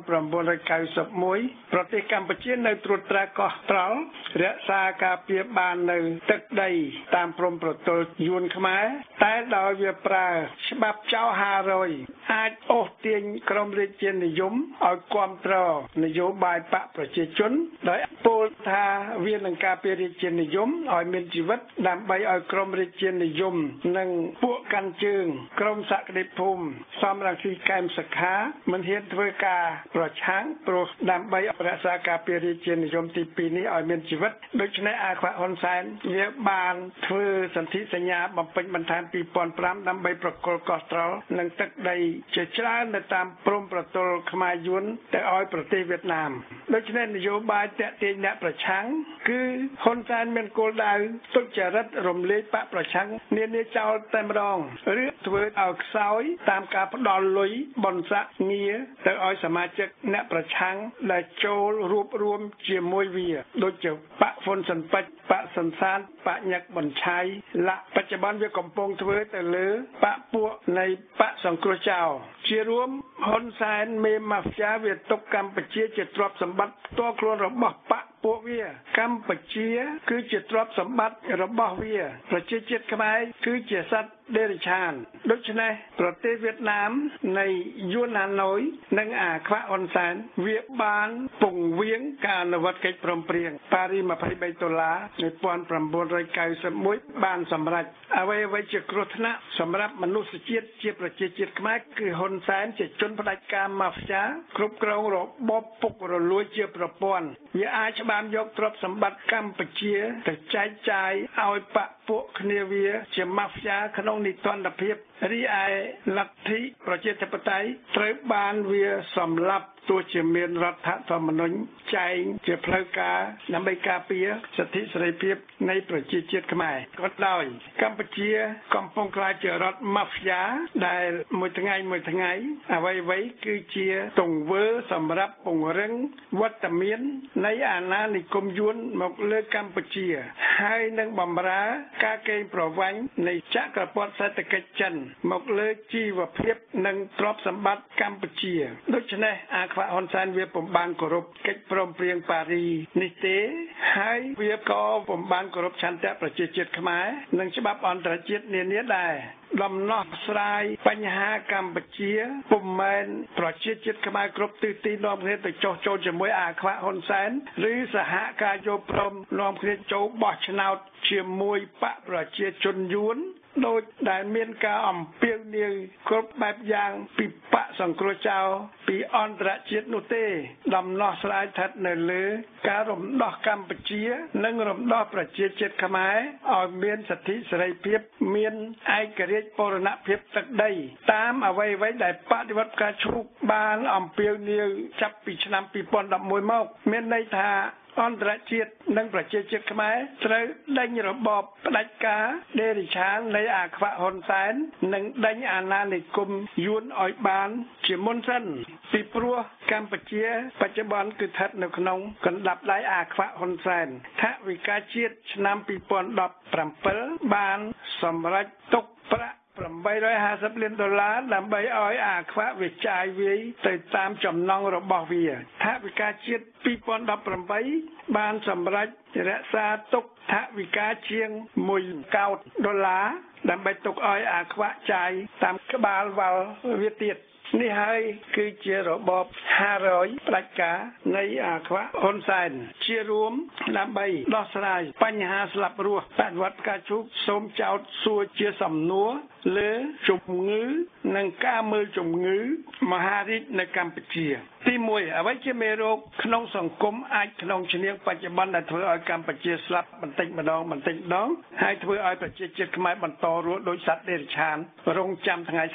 chín trăm chín mươi mốtប្រទេសកម្ពុជានៅត្រួតត្រាកោះត្រល់រក្សាការពារបាននៅទឹកដីតាមព្រំប្រទល់យួនខ្មែរតែដោយវាប្រើច្បាប់ចៅห้าร้อยអាចអូសទាញក្រមរាជានិយមឲ្យគ្រប់គ្រងនយោបាយបកប្រជាជនដោយពោលថាវានឹងការពាររាជានិយមឲ្យមានជីវិតដើម្បីឲ្យក្រមរាជានិយមនិងពួកកាន់ជើងក្រមសក្តិភូមិសំរងស៊ីកែមសខាមិនហ៊ានធ្វើការប្រឆាំងព្រោះដើម្បីរក្សាការពាររាជានិយមទីពីរនេះឲ្យមានជីវិតដូច្នេះអាខ្វាក់ហ៊ុនសែនវាបានធ្វើសន្ធិសញ្ញាបំពេញបន្ថែមពីរពាន់ប្រាំដើម្បីប្រគល់កោះត្រល់និងទឹកដីជាច្រើននៅតាមព្រំប្រទល់ខ្មែរយួនទៅឲ្យប្រទេសវៀតណាមដូច្នេះនយោបាយតាក់ទាញអ្នកប្រឆាំងគឺហ៊ុនសែនមានគោលដៅទុច្ចរិតរំលាយបកប្រឆាំងនានាចោលតែម្ដងឬធ្វើឲ្យខ្សោយតាមការផ្ដាល់លុយបនស័កងារទៅឲ្យសមាជិកអ្នកប្រឆាំងដែលចូលរួបរวมជាមួយវាដូចជាបកហ៊ុនស៊ិនប៉ិចបកសន្សានបកញឹកប៊ុនឆៃលៈបច្ចុប្បន្នវាកំពុងធ្វើទៅលើបកពួកនៃបកសង្គ្រោះចោលជារួមហ៊ុនសែនមេម៉ាហ្វយ៉ាវាទុកកម្ពុជាជាទ្រព្យសម្បត្តិផ្ទាល់ខ្លួនរបស់បកពួកវាកម្ពុជាគឺជាទ្រព្យសម្បត្តិរបស់វាប្រជាជាតិខ្មែរគឺជាសត្វដេរិឆានដូច្នេះប្រទេសវៀតណាមនៃយួនហាណូយនិងអាខ្វាក់ហ៊ុនសែនវាបានពង្រៀងការអនុវត្តកិច្ចព្រមព្រៀងប៉ារីសยี่สิบสามតុលាmột nghìn chín trăm chín mươi mốtបានសម្រេចអ្វីអ្វីជាគ្រោះថ្នាក់សម្រាប់មនុស្សជាតិជាប្រជាជាតិខ្មែរគឺហ៊ុនសែនជាជនផ្ដាច់ការម៉ាហ្វយ៉ាគ្រប់គ្រងរបបពុករលួយជាប្រព័ន្ធវាអាចច្បាមយកទ្រព្យសម្បត្តិកម្ពុជាទៅចែកចាយឲ្យបកពួកគ្នាវាជាម៉ាហ្វយ៉ាក្នុងនីតិរដ្ឋភាពរីឯលទ្ធិប្រជាធិបតេយ្យត្រូវបានវាសម្លាប់ទោះជាមានរដ្ឋធម្មនុញ្ញចែងជាផ្លូវការដើម្បីការពារសិទ្ធិសេរីភាពនៃប្រជាជាតិខ្មែរក៏ដោយកម្ពុជាកំពុងក្លាយជារដ្ឋម៉ាហ្វយ៉ាដែលមួយថ្ងៃមួយថ្ងៃអ្វីៗគឺជាទង្វើសម្រាប់ពង្រឹងវត្តមាននៃអាណានិគមយួនមកលើកម្ពុជាហើយនឹងបំរើការកេងប្រវ័ញ្ចនៃចក្រពត្តិសេដ្ឋកិច្ចចិនមកលើជីវភាពនិងទ្រព្យសម្បត្តិកម្ពុជាដូច្នេះអាខ្វាក់ហ៊ុនសែនវាពុំបានគោរពកិច្ចព្រមព្រៀងប៉ារីនេះទេហើយវាក៏ពុំបានគោរពឆន្ទៈប្រជាជាតិខ្មែរនិងច្បាប់អន្តរជាតិនានាដែរដំណោះស្រាយបញ្ហាកម្ពុជាពុំមែនប្រជាជាតិខ្មែរគ្រប់ទិសទីនាំគ្នាទៅចោះចូលជាមួយអាខ្វាក់ហ៊ុនសែនឬសហការយោព្រមនាំគ្នាចូលបោះឆ្នោតជាមួយបកប្រជាជនយួនដោយដែលមានការអំពាវនាវគ្រប់បែបយ៉ាងពីបកសង្គ្រោះចោលពីអន្តរជាតិនោះទេដំណោះស្រាយស្ថិតនៅលើការរំដោះកម្ពុជានិងរំដោះប្រជាជាតិខ្មែរឲ្យមានសិទ្ធិសេរីភាពមានឯករាជ្យបូរណភាពទឹកដីតាមអ្វីៗដែលបដិវត្តការឈូកបានអំពាវនាវចាប់ពីឆ្នាំពីរពាន់ដប់មួយមកមានន័យថាអន្តរជាតិនិងប្រជាជាតិខ្មែរត្រូវដេញរបបផ្ដាច់ការដេរិឆាននៃអាខ្វាក់ហ៊ុនសែននិងដេញអាណានិគមយួនឲ្យបានជាមុនសិនពីព្រោះកម្ពុជាបច្ចុប្បន្នគឺស្ថិតនៅក្នុងកណ្ដាប់ដៃអាខ្វាក់ហ៊ុនសែនថវិកាជាតិឆ្នាំពីរពាន់ដប់ប្រាំបានសម្រេចទុកប្រាក់eight hundred fiftyលានដុល្លារដើម្បីឲ្យអាខ្វាក់វាចាយវាយទៅតាមចំណង់របស់វាថវិកាជាតិពីរពាន់ដប់ប្រាំបានសម្រេចរក្សាទុកថវិកាជាងមួយកោតដុល្លារដើម្បីទុកឲ្យអាខ្វាក់ចាយតាមក្បាលវល់វាទៀតនេះហើយគឺជារបបห้าร้อยផ្ដាច់ការនៃអាខ្វាក់ហ៊ុនសែនជារួមដើម្បីដោះស្រាយបញ្ហាស្លាប់រស់បដិវត្តការជូកសូមចោទសួរជាសំណួរលើជំងឺនិងការមើលជំងឺមហារីកនៅកម្ពុជាទីមួយអ្វីជាមេរោគក្នុងសង្គមអាចក្នុងឈ្នាងបច្ចុប្បន្នដែលធ្វើឲ្យកម្ពុជាស្លាប់បន្តិចម្ដងបន្តិចម្ដងហើយធ្វើឲ្យប្រជាជាតិខ្មែរបន្តរស់ដោយសត្វដេរឆានរងចាំថ្ងៃស្លាប់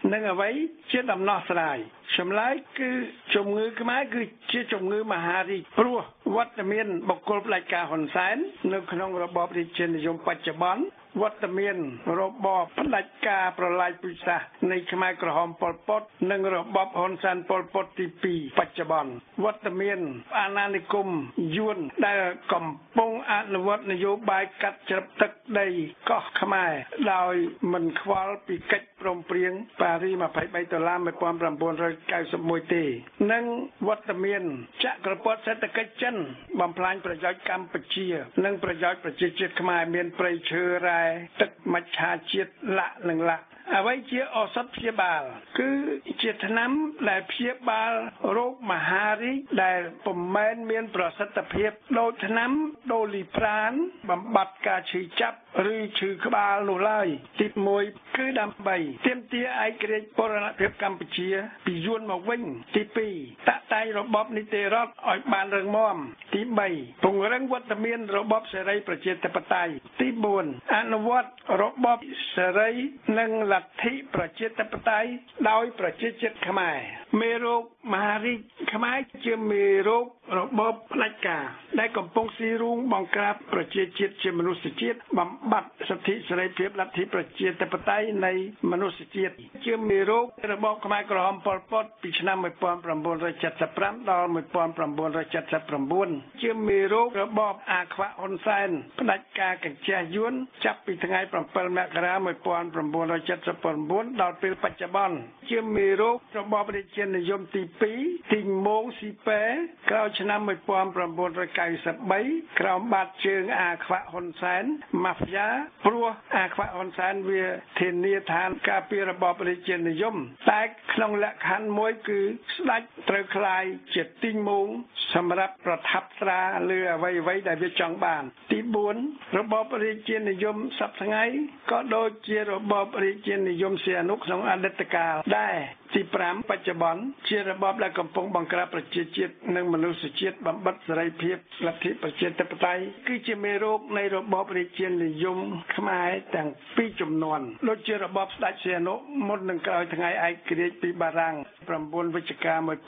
នឹងអ្វីជាដំណោះស្រាយចម្លើយគឺជំងឺខ្មែរគឺជាជំងឺមហារីកព្រោះវត្តមានបុគ្គលផ្ដាច់ការហ៊ុនសែននៅក្នុងរបបរាជានិយមបច្ចុប្បន្នវត្តមានរបបផ្ដាច់ការប្រឡាយពូជសាសន៍នៃខ្មែរក្រហមប៉ុលពតនិងរបបហ៊ុនសែនប៉ុលពតទីពីរបច្ចុប្បន្នវត្តមានអាណានិគមយួនដែលកំពុងអនុវត្តនយោបាយកាត់ជ្រឹបទឹកដីកោះខ្មែរដោយមិនខ្វល់ពីកិច្ចព្រមព្រៀងប៉ារីសยี่สิบสามដុល្លារnineteen ninety-oneទេនិងវត្តមានចក្រពត្តិសេដ្ឋកិច្ចចិនបំផ្លាញប្រយោជន៍កម្ពុជានិងប្រយោជន៍ប្រជាជាតិខ្មែរមានព្រៃឈើរ៉ែទឹកមច្ឆាជាតិលាក់និងលាក់អ្វីជាឱសថព្យាបាលគឺជាថ្នាំដែលព្យាបាលរោគមហារីកដែលពុំមែនមានប្រសិទ្ធភាពដូចថ្នាំដូលីប្រានបំបត្តិការឈឺចាប់ឬឈឺក្បាលនោះឡើយទីមួយគឺដើម្បីទាមទារឯករាជ្យបូរណភាពកម្ពុជាពីយួនមកវិញទីពីរតាក់តែងរបបនីតិរដ្ឋឲ្យបានរឹងមាំទីបីពង្រឹងវត្តមានរបបសេរីប្រជាធិបតេយ្យទីបួនអនុវត្តរបបសេរីនិងលទ្ធិប្រជាធិបតេយ្យដោយប្រជាជាតិខ្មែរមេរោគមហារីកខ្មែរជាមេរោគរបបផ្ដាច់ការដែលកំពុងស៊ីរូងបង្ក្រាបប្រជាជាតិជាមនុស្សជាតិបំបត្តិសិទ្ធិសេរីភាពលទ្ធិប្រជាធិបតេយ្យនៃមនុស្សជាតិជាមេរោគរបបខ្មែរក្រហមប៉ុលពតពីឆ្នាំnineteen seventy-fiveដល់nineteen seventy-nineជាមេរោគរបបអាខ្វាក់ហ៊ុនសែនផ្ដាច់ការកញ្ជះយួនចាប់ពីថ្ងៃsevenមករាnineteen seventy-nineដល់ពេលបច្ចុប្បន្នជាមេរោគរបបរាជានិយមទីពីរទីម៉ូងស៊ីប៉ែក្រោយឆ្នាំnineteen ninety-threeក្រោមបាតជើងអាខ្វាក់ហ៊ុនសែនម៉ាហ្វីយ៉ាព្រោះអាខ្វាក់ហ៊ុនសែនវាធានាឋានការពាររបបរាជានិយមតែក្នុងលក្ខខណ្ឌមួយគឺស្ដេចត្រូវក្លាយជាទីម៉ូងសម្រាប់ប្រថាប់ត្រាលើអ្វីអ្វីដែលវាចង់បានទីfourរបបរាជានិយមសប្តាហ៍ថ្ងៃក៏ដូចជារបបរាជានិយមសីហនុក្នុងអតីតកាលដែរទីfiveបច្ចុប្បន្នជារបបដែលកំពុងបង្ក្រាបប្រជាជាតិនិងមនុស្សជាតិបំបត្តិសេរីភាពលទ្ធិប្រជាធិបតេយ្យគឺជាមេរោគនៃរបបរាជានិយមខ្មែរទាំងពីរជំនាន់ដូចជារបបស្ដេចសីហនុមុននឹងក្រោយថ្ងៃឯករាជ្យពីបារាំងnineវិច្ឆិកាnineteen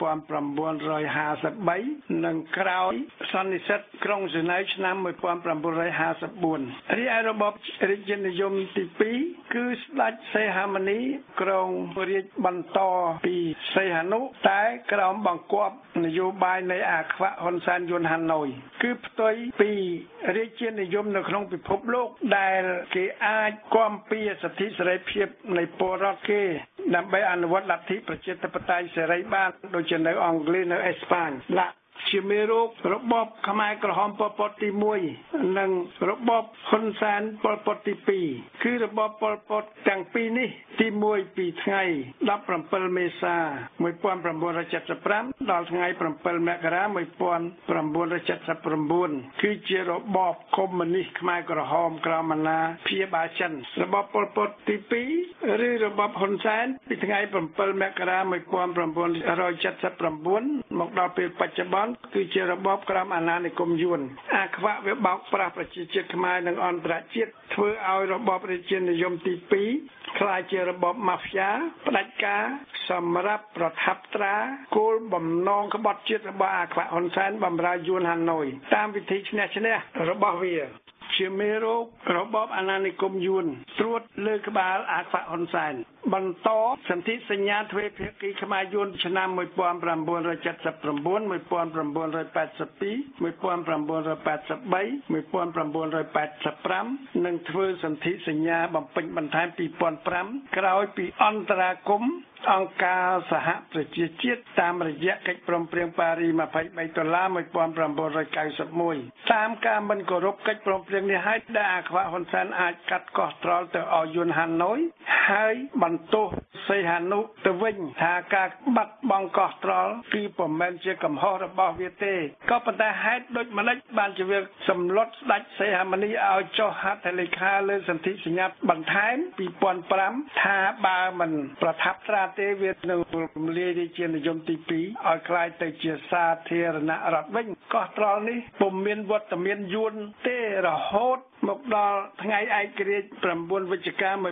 fifty-threeនិងក្រោយសន្និសីទក្រុងហ្សឺណែវឆ្នាំnineteen fifty-fourរីឯរបបរាជានិយមទីពីរគឺស្ដេចសីហមុនីក្រុងរាជបន្តពីសីហនុតែក្រោមបង្គាប់នយោបាយនៃអាខ្វាក់ហ៊ុនសែនយួនហាណូយគឺផ្ទុយពីរាជានិយមនៅក្នុងពិភពលោកដែលគេអាចគាំពៀសិទ្ធិសេរីភាពនៃពលរដ្ឋគេដើម្បីអនុវត្តលទ្ធិប្រជាធិបតេយ្យសេរីបានដូចជានៅអង់គ្លេសនៅអេស្ប៉ាញឡាជាមេរោគរបបខ្មែរក្រហមប៉ុលពតទីoneនិងរបបហ៊ុនសែនប៉ុលពតទីtwoគឺរបបប៉ុលពតទាំងពីរនេះទីoneពីថ្ងៃseventeenមេសាnineteen seventy-fiveដល់ថ្ងៃsevenមករាnineteen seventy-nineគឺជារបបកុម្មុយនីសខ្មែរក្រហមក្រោមអាណាព្យាបាលចិនរបបប៉ុលពតទីtwoឬរបបហ៊ុនសែនពីថ្ងៃsevenមករាnineteen seventy-nineមកដល់ពេលបច្ចុប្បន្នគឺជារបបក្រោមអាណានិគមយួនអាខ្វាក់វាបោកប្រាស់ប្រជាជាតិខ្មែរនិងអន្តរជាតិធ្វើឲ្យរបបរាជានិយមទីtwoក្លាយជារបបម៉ាហ្វីយ៉ាផ្ដាច់ការសម្រាប់ប្រថាប់ត្រាគោលបំណងក្បត់ជាតិរបស់អាខ្វាក់ហ៊ុនសែនបម្រើយួនហាណូយតាមវិធីឈ្នះឈ្នះរបស់វាជាមេរោគរបបអាណានិគមយួនត្រួតលើក្បាលអាខ្វាក់ហ៊ុនសែនបន្តសន្ធិសញ្ញាទ្វេភាគីខ្មែរយួនឆ្នាំnineteen seventy-nine nineteen eighty-two nineteen eighty-three nineteen eighty-fiveនិងធ្វើសន្ធិសញ្ញាបំពេញបន្ថែមtwo thousand fiveក្រោយពីអន្តរាគមន៍អង្គការសហប្រជាជាតិតាមរយៈកិច្ចព្រមព្រៀងប៉ារីសtwenty-threeដុល្លារnineteen ninety-oneតាមការមិនគោរពកិច្ចព្រមព្រៀងនេះហើយដែលអាខ្វាក់ហ៊ុនសែនអាចកាត់កោះត្រល់ទៅឲ្យយួនហាណូយហើយបន្ទោសសីហនុទៅវិញថាការបាត់បង់កោះត្រល់គឺពុំមែនជាកំហុសរបស់វាទេក៏ប៉ុន្តែហេតុដូចម្ដេចបានជាវាសម្លុតស្ដេចសីហមុនីឲ្យចុះហត្ថលេខាលើសន្ធិសញ្ញាបន្ថែមtwo thousand fiveថាបើមិនប្រថាប់ត្រាទេវានឹងរំលាយរាជានិយមទីtwoឲ្យคล้ายទៅជាសាធារណរដ្ឋវិញកោះត្រល់នេះពុំមានវត្តមានយួនទេរហូតមកដល់ថ្ងៃឯករាជ្យ9វិច្ឆិកា1953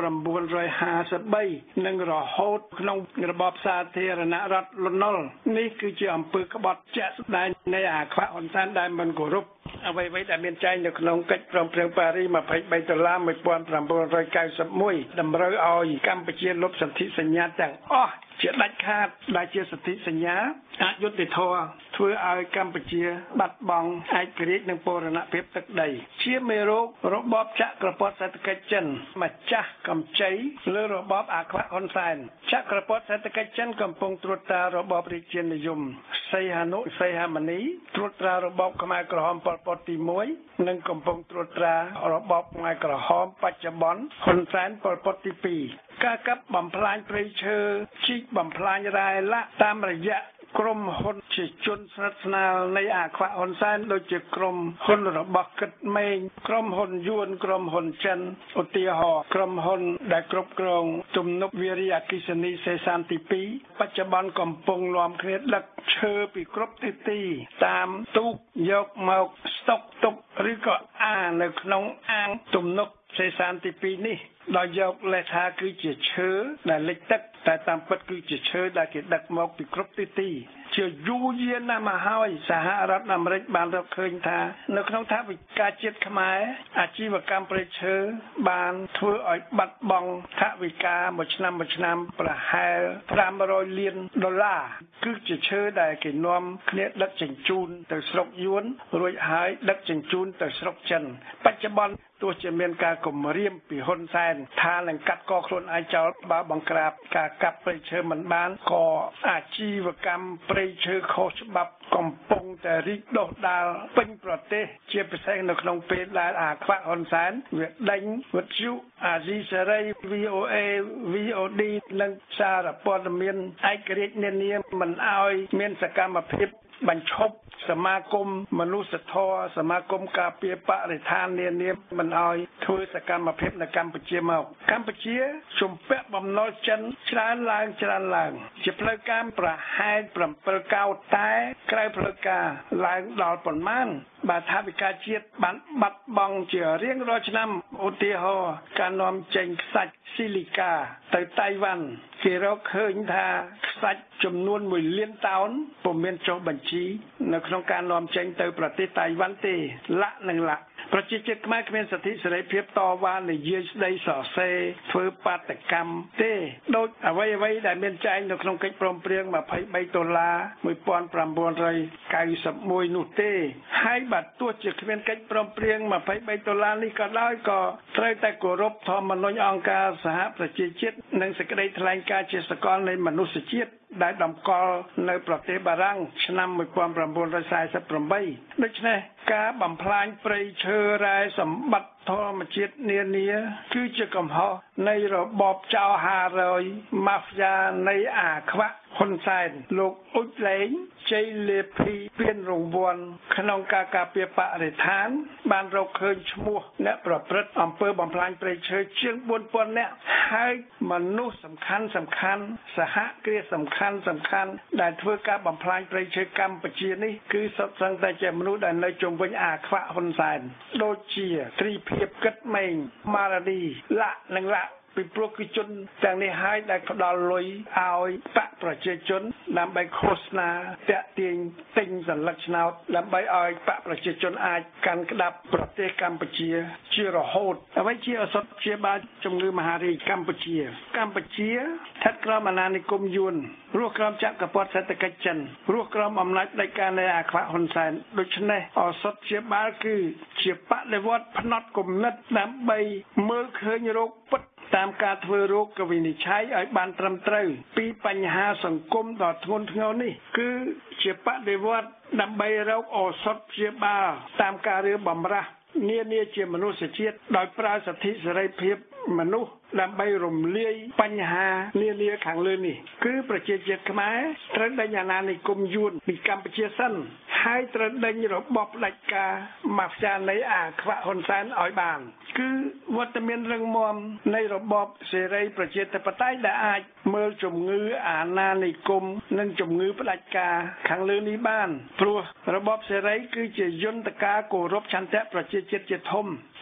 និងរហូតក្នុងរបបសាធារណរដ្ឋលន់នល់នេះគឺជាអំពើក្បត់ជាក់ស្ដែងនៃអាខ្វាក់ហ៊ុនសែនដែលមិនគោរពអ្វីៗដែលមានចែងនៅក្នុងកិច្ចព្រមព្រៀងប៉ារីស23ដុល្លារ1991តម្រូវឲ្យកម្ពុជាលុបសន្ធិសញ្ញាទាំងអស់ជាដាច់ខាតដែលជាសន្ធិសញ្ញាអយុត្តិធម៌ធ្វើឲ្យកម្ពុជាបាត់បង់ឯករាជ្យនិងបូរណភាពទឹកដីជាមេរោគរបបចក្រពត្តិសេដ្ឋកិច្ចចិនម្ចាស់កម្ចីលើរបបអាខ្វាក់ហ៊ុនសែនចក្រពត្តិសេដ្ឋកិច្ចចិនកំពុងត្រួតត្រារបបរាជានិយមសីហនុសីហមុនីត្រួតត្រារបបខ្មែរក្រហមប៉ុលពតទី1និងកំពុងត្រួតត្រារបបខ្មែរក្រហមបច្ចុប្បន្នហ៊ុនសែនប៉ុលពតទី2ការកាប់បំផ្លាញព្រៃឈើជីកបំផ្លាញរ៉ែឡាក់តាមរយៈក្រុមហ៊ុនជាជនស្និទ្ធស្នាលនៃអាខ្វាក់ហ៊ុនសែនដូចជាក្រុមហ៊ុនរបស់គិតម៉េងក្រុមហ៊ុនយួនក្រុមហ៊ុនចិនឧទាហរណ៍ក្រុមហ៊ុនដែលគ្រប់គ្រងទំនប់វារីអគ្គិសនីសេសានទី2បច្ចុប្បន្នកំពុងនាំគ្នាដឹកឈើពីគ្រប់ទិសទីតាមទូកយកមកស្តុកទុកឬក៏អានៅក្នុងអាងទំនប់សេសានទី2នេះដោយយកលេខថាគឺជាឈើដែលលិចទឹកតែតាមពិតគឺជាឈើដែលគេដឹកមកពីគ្រប់ទិសទីជាយូរយារណាស់មកហើយសហរដ្ឋអាមេរិកបានរកឃើញថានៅក្នុងថវិកាជាតិខ្មែរអាជីវកម្មព្រៃឈើបានធ្វើឲ្យបាត់បង់ថវិកាមួយឆ្នាំមួយឆ្នាំប្រហែល500លានដុល្លារគឺជាឈើដែលគេនាំគ្នាដឹកជញ្ជូនទៅស្រុកយួនរួចហើយដឹកជញ្ជូនទៅស្រុកចិនបច្ចុប្បន្នទោះជាមានការគំរាមពីហ៊ុនសែនថានឹងកាត់កខ្លួនឯងចោលបើបង្ក្រាបការកាប់ព្រៃឈើមិនបានក៏អាជីវកម្មព្រៃឈើខុសច្បាប់កំពុងតែរីកដុះដាលពេញប្រទេសជាពិសេសនៅក្នុងពេលដែលអាខ្វាក់ហ៊ុនសែនវាដេញវិទ្យុអាស៊ីសេរី វី អូ អេ វី អូ ឌី និងសារព័ត៌មានឯករាជ្យនានាមិនឲ្យមានសកម្មភាពបញ្ឈប់សមាគមមនុស្សធម៌សមាគមការពារបរិស្ថាននានាមិនឲ្យធ្វើសកម្មភាពនៅកម្ពុជាមកកម្ពុជាជំពាក់បំណុលចិនច្រើនឡើងច្រើនឡើងជាផ្លូវការប្រហែល7កោតតែក្រៅផ្លូវការឡើងដល់ប៉ុន្មានបាទថវិកាជាតិបានបាត់បង់ជារៀងរាល់ឆ្នាំឧទាហរណ៍ការនាំចេញខ្សាច់ស៊ីលីកាទៅតៃវ៉ាន់គេរកឃើញថាខ្សាច់ចំនួនមួយលានតោនពុំមានចុះបញ្ជីនៅក្នុងការនាំចេញទៅប្រទេសតៃវ៉ាន់ទេលាក់នឹងលាក់ប្រជាជាតិខ្មែរគ្មានសិទ្ធិសេរីភាពតវ៉ានិយាយស្ដីសរសេរធ្វើបាតកម្មទេដូចអ្វីអ្វីដែលមានចែងនៅក្នុងកិច្ចព្រមព្រៀង23ដុល្លារ1991នោះទេហើយបើទោះជាគ្មានកិច្ចព្រមព្រៀង23ដុល្លារនេះក៏ដោយក៏ត្រូវតែគោរពធម្មនុញ្ញអង្គការសហប្រជាជាតិនិងសេចក្តីថ្លែងការណ៍ជាសកលនៃមនុស្សជាតិដែលតម្កល់នៅប្រទេសបារាំងឆ្នាំ1948ដូច្នេះការបំផ្លាញព្រៃឈើរ៉ែសម្បត្តិធម្មជាតិនានាគឺជាកំហុសនៃរបបចៅហារយម៉ាហ្វយ៉ានៃអាខ្វាក់ហ៊ុនសែនលោកអ៊ុចលេងជ័យលេភីពានរង្វាន់ក្នុងការការពារបរិស្ថានបានរកឃើញឈ្មោះអ្នកប្រព្រឹត្តអំពើបំផ្លាញព្រៃឈើជាងbốnពាន់នាក់ហើយមនុស្សសំខាន់សំខាន់សហគ្រាសសំខាន់សំខាន់ដែលធ្វើការបំផ្លាញព្រៃឈើកម្ពុជានេះគឺសុទ្ធសឹងតែជាមនុស្សដែលនៅជុំវិញអាខ្វាក់ហ៊ុនសែនដូចជាទ្រីភិបគិតម៉េងម៉ារ៉ាឌីលាក់និងលាក់ពីព្រោះគឺជនទាំងនេះហើយដែលផ្ដល់លុយឲ្យបកប្រជាជនដើម្បីឃោសនាតាក់ទាញទិញសន្លឹកឆ្នោតដើម្បីឲ្យបកប្រជាជនអាចកាន់ក្តាប់ប្រទេសកម្ពុជាជារហូតអ្វីជាអសត់ជាបាលជំងឺមហារីកកម្ពុជាកម្ពុជាស្ថិតក្រោមអាណានិគមយួនរស់ក្រោមចក្រពត្តិសេដ្ឋកិច្ចចិនរស់ក្រោមអំណាចផ្ដាច់ការនៃអាខ្វាក់ហ៊ុនសែនដូច្នេះអសត់ជាបាលគឺជាបដិវត្តផ្នត់គំនិតដើម្បីមើលឃើញរោគពិតតាមការធ្វើរោគវិនិច្ឆ័យឲ្យបានត្រឹមត្រូវពីបញ្ហាសង្គមដ៏ធ្ងន់ធ្ងរនេះគឺជាបដិវត្តដើម្បីរកឱសថព្យាបាលតាមការរើបំរាស់នានាជាមនុស្សជាតិដោយប្រើសិទ្ធិសេរីភាពមនុស្សដើម្បីរំលាយបញ្ហានានាខាងលើនេះគឺប្រជាជាតិខ្មែរត្រូវដេញអាណានិគមយួនពីកម្ពុជាសិនហើយត្រូវដេញរបបផ្ដាច់ការម៉ាហ្វយ៉ានៃអាខ្វាក់ហ៊ុនសែនឲ្យបានគឺវត្តមានរឹងមាំនៃរបបសេរីប្រជាធិបតេយ្យដែលអាចមើលជំងឺអាណានិគមនិងជំងឺផ្ដាច់ការខាងលើនេះបានព្រោះរបបសេរីគឺជាយន្តការគោរពឆន្ទៈប្រជាជាតិជាធំ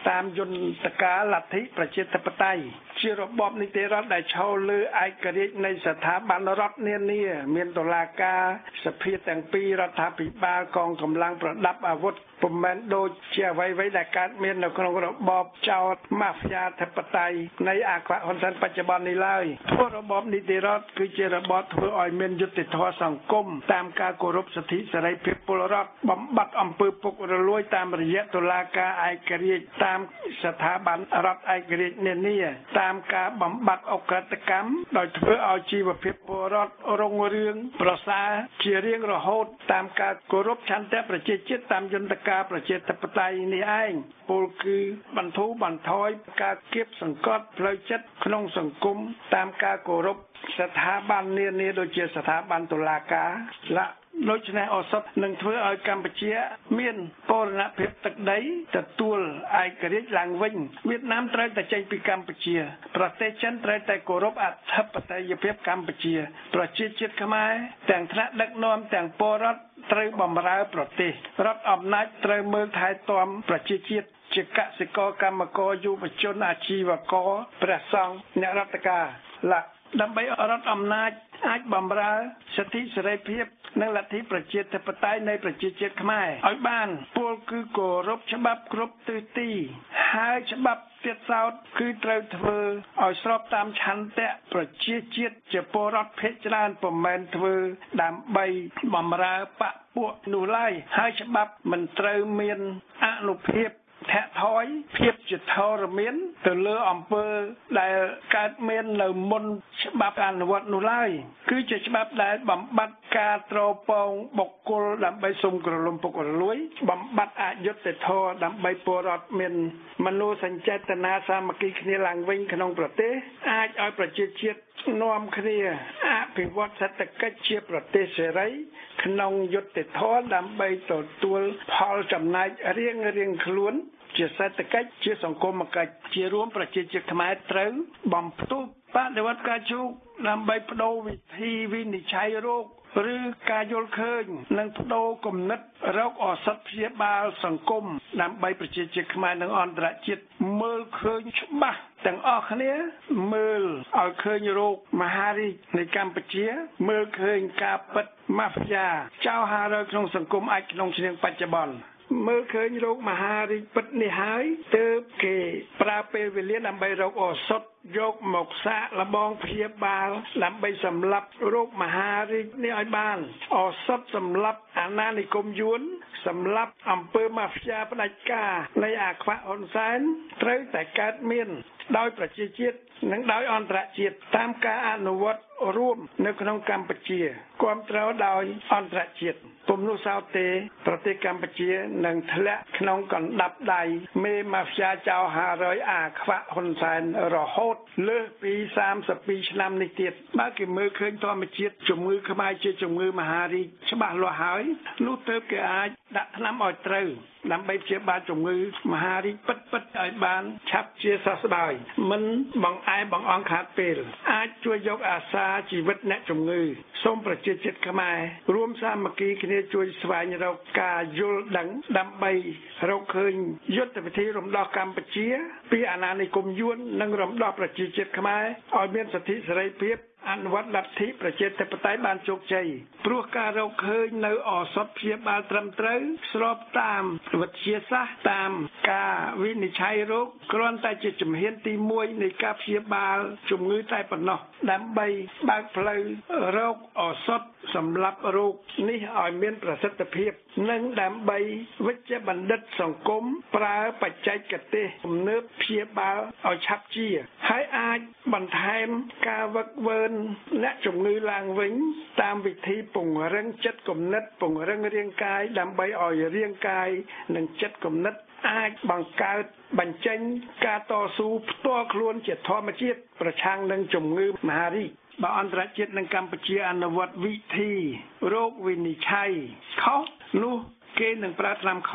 តាមយន្តការលទ្ធិប្រជាធិបតេយ្យជារបបនីតិរដ្ឋដែលឈរលើឯករាជ្យនៃស្ថាប័នរដ្ឋនានាមានតុលាការសភាទាំងពីររដ្ឋាភិបាលកងកម្លាំងប្រដាប់អាវុធពុំមែនដូចជាអ្វីៗដែលកើតមាននៅក្នុងរបបចោតម៉ាហ្វយ៉ាធិបតេយ្យនៃអាខ្វាក់ហ៊ុនសែនបច្ចុប្បន្ននេះឡើយព្រោះរបបនីតិរដ្ឋគឺជារបបធ្វើឲ្យមានយុត្តិធម៌សង្គមតាមការគោរពសិទ្ធិសេរីភាពពលរដ្ឋបំបត្តិអំពើពុករលួយតាមរយៈតុលាការឯករាជ្យតាមស្ថាប័នរដ្ឋឯករាជ្យនានាតាមការបំបត្តិអក្រិតកម្មដោយធ្វើឲ្យជីវភាពពលរដ្ឋរុងរឿងប្រសើរជារៀងរហូតតាមការគោរពឆន្ទៈប្រជាជាតិតាមយន្តការប្រជាធិបតេយ្យនេះឯងពលគឺបន្ធូរបន្ថយការគៀបសង្កត់ផ្លូវចិត្តក្នុងសង្គមតាមការគោរពស្ថាប័ននានាដូចជាស្ថាប័នតុលាការและដូច្នេះឱសថនឹងធ្វើឲ្យកម្ពុជាមានបូរណភាពទឹកដីទទួលឯករាជ្យឡើងវិញវៀតណាមត្រូវតែចេញពីកម្ពុជាប្រទេសចិនត្រូវតែគោរពអធិបតេយ្យភាពកម្ពុជាប្រជាជាតិខ្មែរទាំងថ្នាក់ដឹកនាំទាំងពលរដ្ឋត្រូវបម្រើប្រទេសរដ្ឋអំណាចត្រូវមើលថែទាំប្រជាជាតិជាកសិករកម្មករយុវជនអាជីវករព្រះសង្ឃអ្នករដ្ឋការឡាដើម្បីរដ្ឋអំណាចអាចបម្រើសិទ្ធិសេរីភាពនិងលទ្ធិប្រជាធិបតេយ្យនៃប្រជាជាតិខ្មែរឲ្យបានពលគឺគោរពច្បាប់គ្រប់ទិសទីហើយច្បាប់ទៀតសោតគឺត្រូវធ្វើឲ្យស្របតាមឆន្ទៈប្រជាជាតិជាពលរដ្ឋភាគច្រើនពុំមែនធ្វើដើម្បីបម្រើបកពួកនោះឡើយហើយច្បាប់មិនត្រូវមានអនុភាពថែថយភាពជាធរមានទៅលើអំពើដែលកើតមាននៅមុនច្បាប់អនុវត្តនោះឡើយគឺជាច្បាប់ដែលបំបត្តិការត្រពងបុគ្គលដើម្បីសុំក្រឡុំពុករលួយបំបត្តិអយុត្តិធម៌ដើម្បីពលរដ្ឋមានមនោសញ្ចេតនាសាមគ្គីគ្នាឡើងវិញក្នុងប្រទេសអាចឲ្យប្រជាជាតិនាំគ្នាអភិវឌ្ឍសេដ្ឋកិច្ចជាប្រទេសសេរីក្នុងយុត្តិធម៌ដើម្បីទទួលផលចំណែករៀងរៀងខ្លួនជាសេដ្ឋកិច្ចជាសង្គមគិច្ចជារួមប្រជាជាតិខ្មែរត្រូវបំផ្ទុះបដិវត្តការជោគដើម្បីបដូរវិធីវិនិច្ឆ័យរោគឬការយល់ឃើញនិងបដូរគំនិតរោគឱសថព្យាបាលសង្គមដើម្បីប្រជាជាតិខ្មែរនិងអន្តរជាតិមើលឃើញច្បាស់ទាំងអស់គ្នាមើលឲ្យឃើញរោគមហារីកនៃកម្ពុជាមើលឃើញការពិតម៉ាហ្វយ៉ាចៅហារក្នុងសង្គមអាចក្នុងឆ្នាំបច្ចុប្បន្នមើលឃើញរោគមហារីកពិតនេះហើយទើបគេប្រើពេលវេលាដើម្បីរកឱសថយកមកសាកល្បងព្យាបាលដើម្បីសម្លាប់រោគមហារីកនេះឲ្យបានឱសថសម្លាប់អាណានិគមយួនសម្លាប់អំពើម៉ាហ្វយ៉ាផ្ដាច់ការនៃអាខ្វាក់ហ៊ុនសែនត្រូវតែកើតមានដោយប្រជាជាតិនិងដោយអន្តរជាតិតាមការអនុវត្តរួមនៅក្នុងកម្ពុជាគាំទ្រដោយអន្តរជាតិពុំនោះសោតទេប្រទេសកម្ពុជានឹងធ្លាក់ក្នុងកណ្ដាប់ដៃមេម៉ាហ្វយ៉ាចៅហារយអាខ្វាក់ហ៊ុនសែនរហូតលើសពីសាមសិបពីរឆ្នាំនេះទៀតបើគេមើលឃើញធម្មជាតិជំងឺក្បែរជាជំងឺមហារីកច្បាស់លាស់ហើយនោះទើបគេអាចដាក់ថ្នាំឲ្យត្រូវដើម្បីព្យាបាលជំងឺមហារីកពិតពិតឲ្យបានឆាប់ជាសះស្បើយមិនបង្អែបង្អង់ខាតពេលអាចជួយយកអាសាជីវិតអ្នកជំងឺសូមប្រជាជាតិខ្មែររួមសាមគ្គីគ្នាជួយស្វែងរកការយល់ដឹងដើម្បីរកឃើញយុទ្ធវិធីរំដោះកម្ពុជាពីអាណានិគមយួននិងរំដោះប្រជាជាតិខ្មែរឲ្យមានសិទ្ធិសេរីភាពអនុវត្តលទ្ធិប្រជាធិបតេយ្យបានជោគជ័យព្រោះការរកឃើញនៅឱសថព្យាបាលត្រឹមត្រូវស្របតាមវិទ្យាសាស្ត្រតាមការវិនិច្ឆ័យរោគគ្រាន់តែជាជំហានទីមួយនៃការព្យាបាលជំងឺតែប៉ុណ្ណោះដើម្បីបើកផ្លូវរកឱសថសម្រាប់រោគនេះឲ្យមានប្រសិទ្ធភាពនិងដើម្បីវិជ្ជបណ្ឌិតសង្គមប្រើបច្ចេកទេសទំនើបព្យាបាលឲ្យឆាប់ជាហើយអាចបន្ថែមការវឹកវើអ្នកជំងឺឡើងវិញតាមវិធីពង្រឹងចិត្តគំនិតពង្រឹងរាងកាយដើម្បីឲ្យរាងកាយនិងចិត្តគំនិតអាចបង្កើតបញ្ចេញការតស៊ូផ្ទាល់ខ្លួនជាធម្មជាតិប្រឆាំងនឹងជំងឺមហារីកបើអន្តរជាតិនិងកម្ពុជាអនុវត្តវិធីរោគវិនិច្ឆ័យខុសនោះគេនឹងប្រើថ្នាំខុស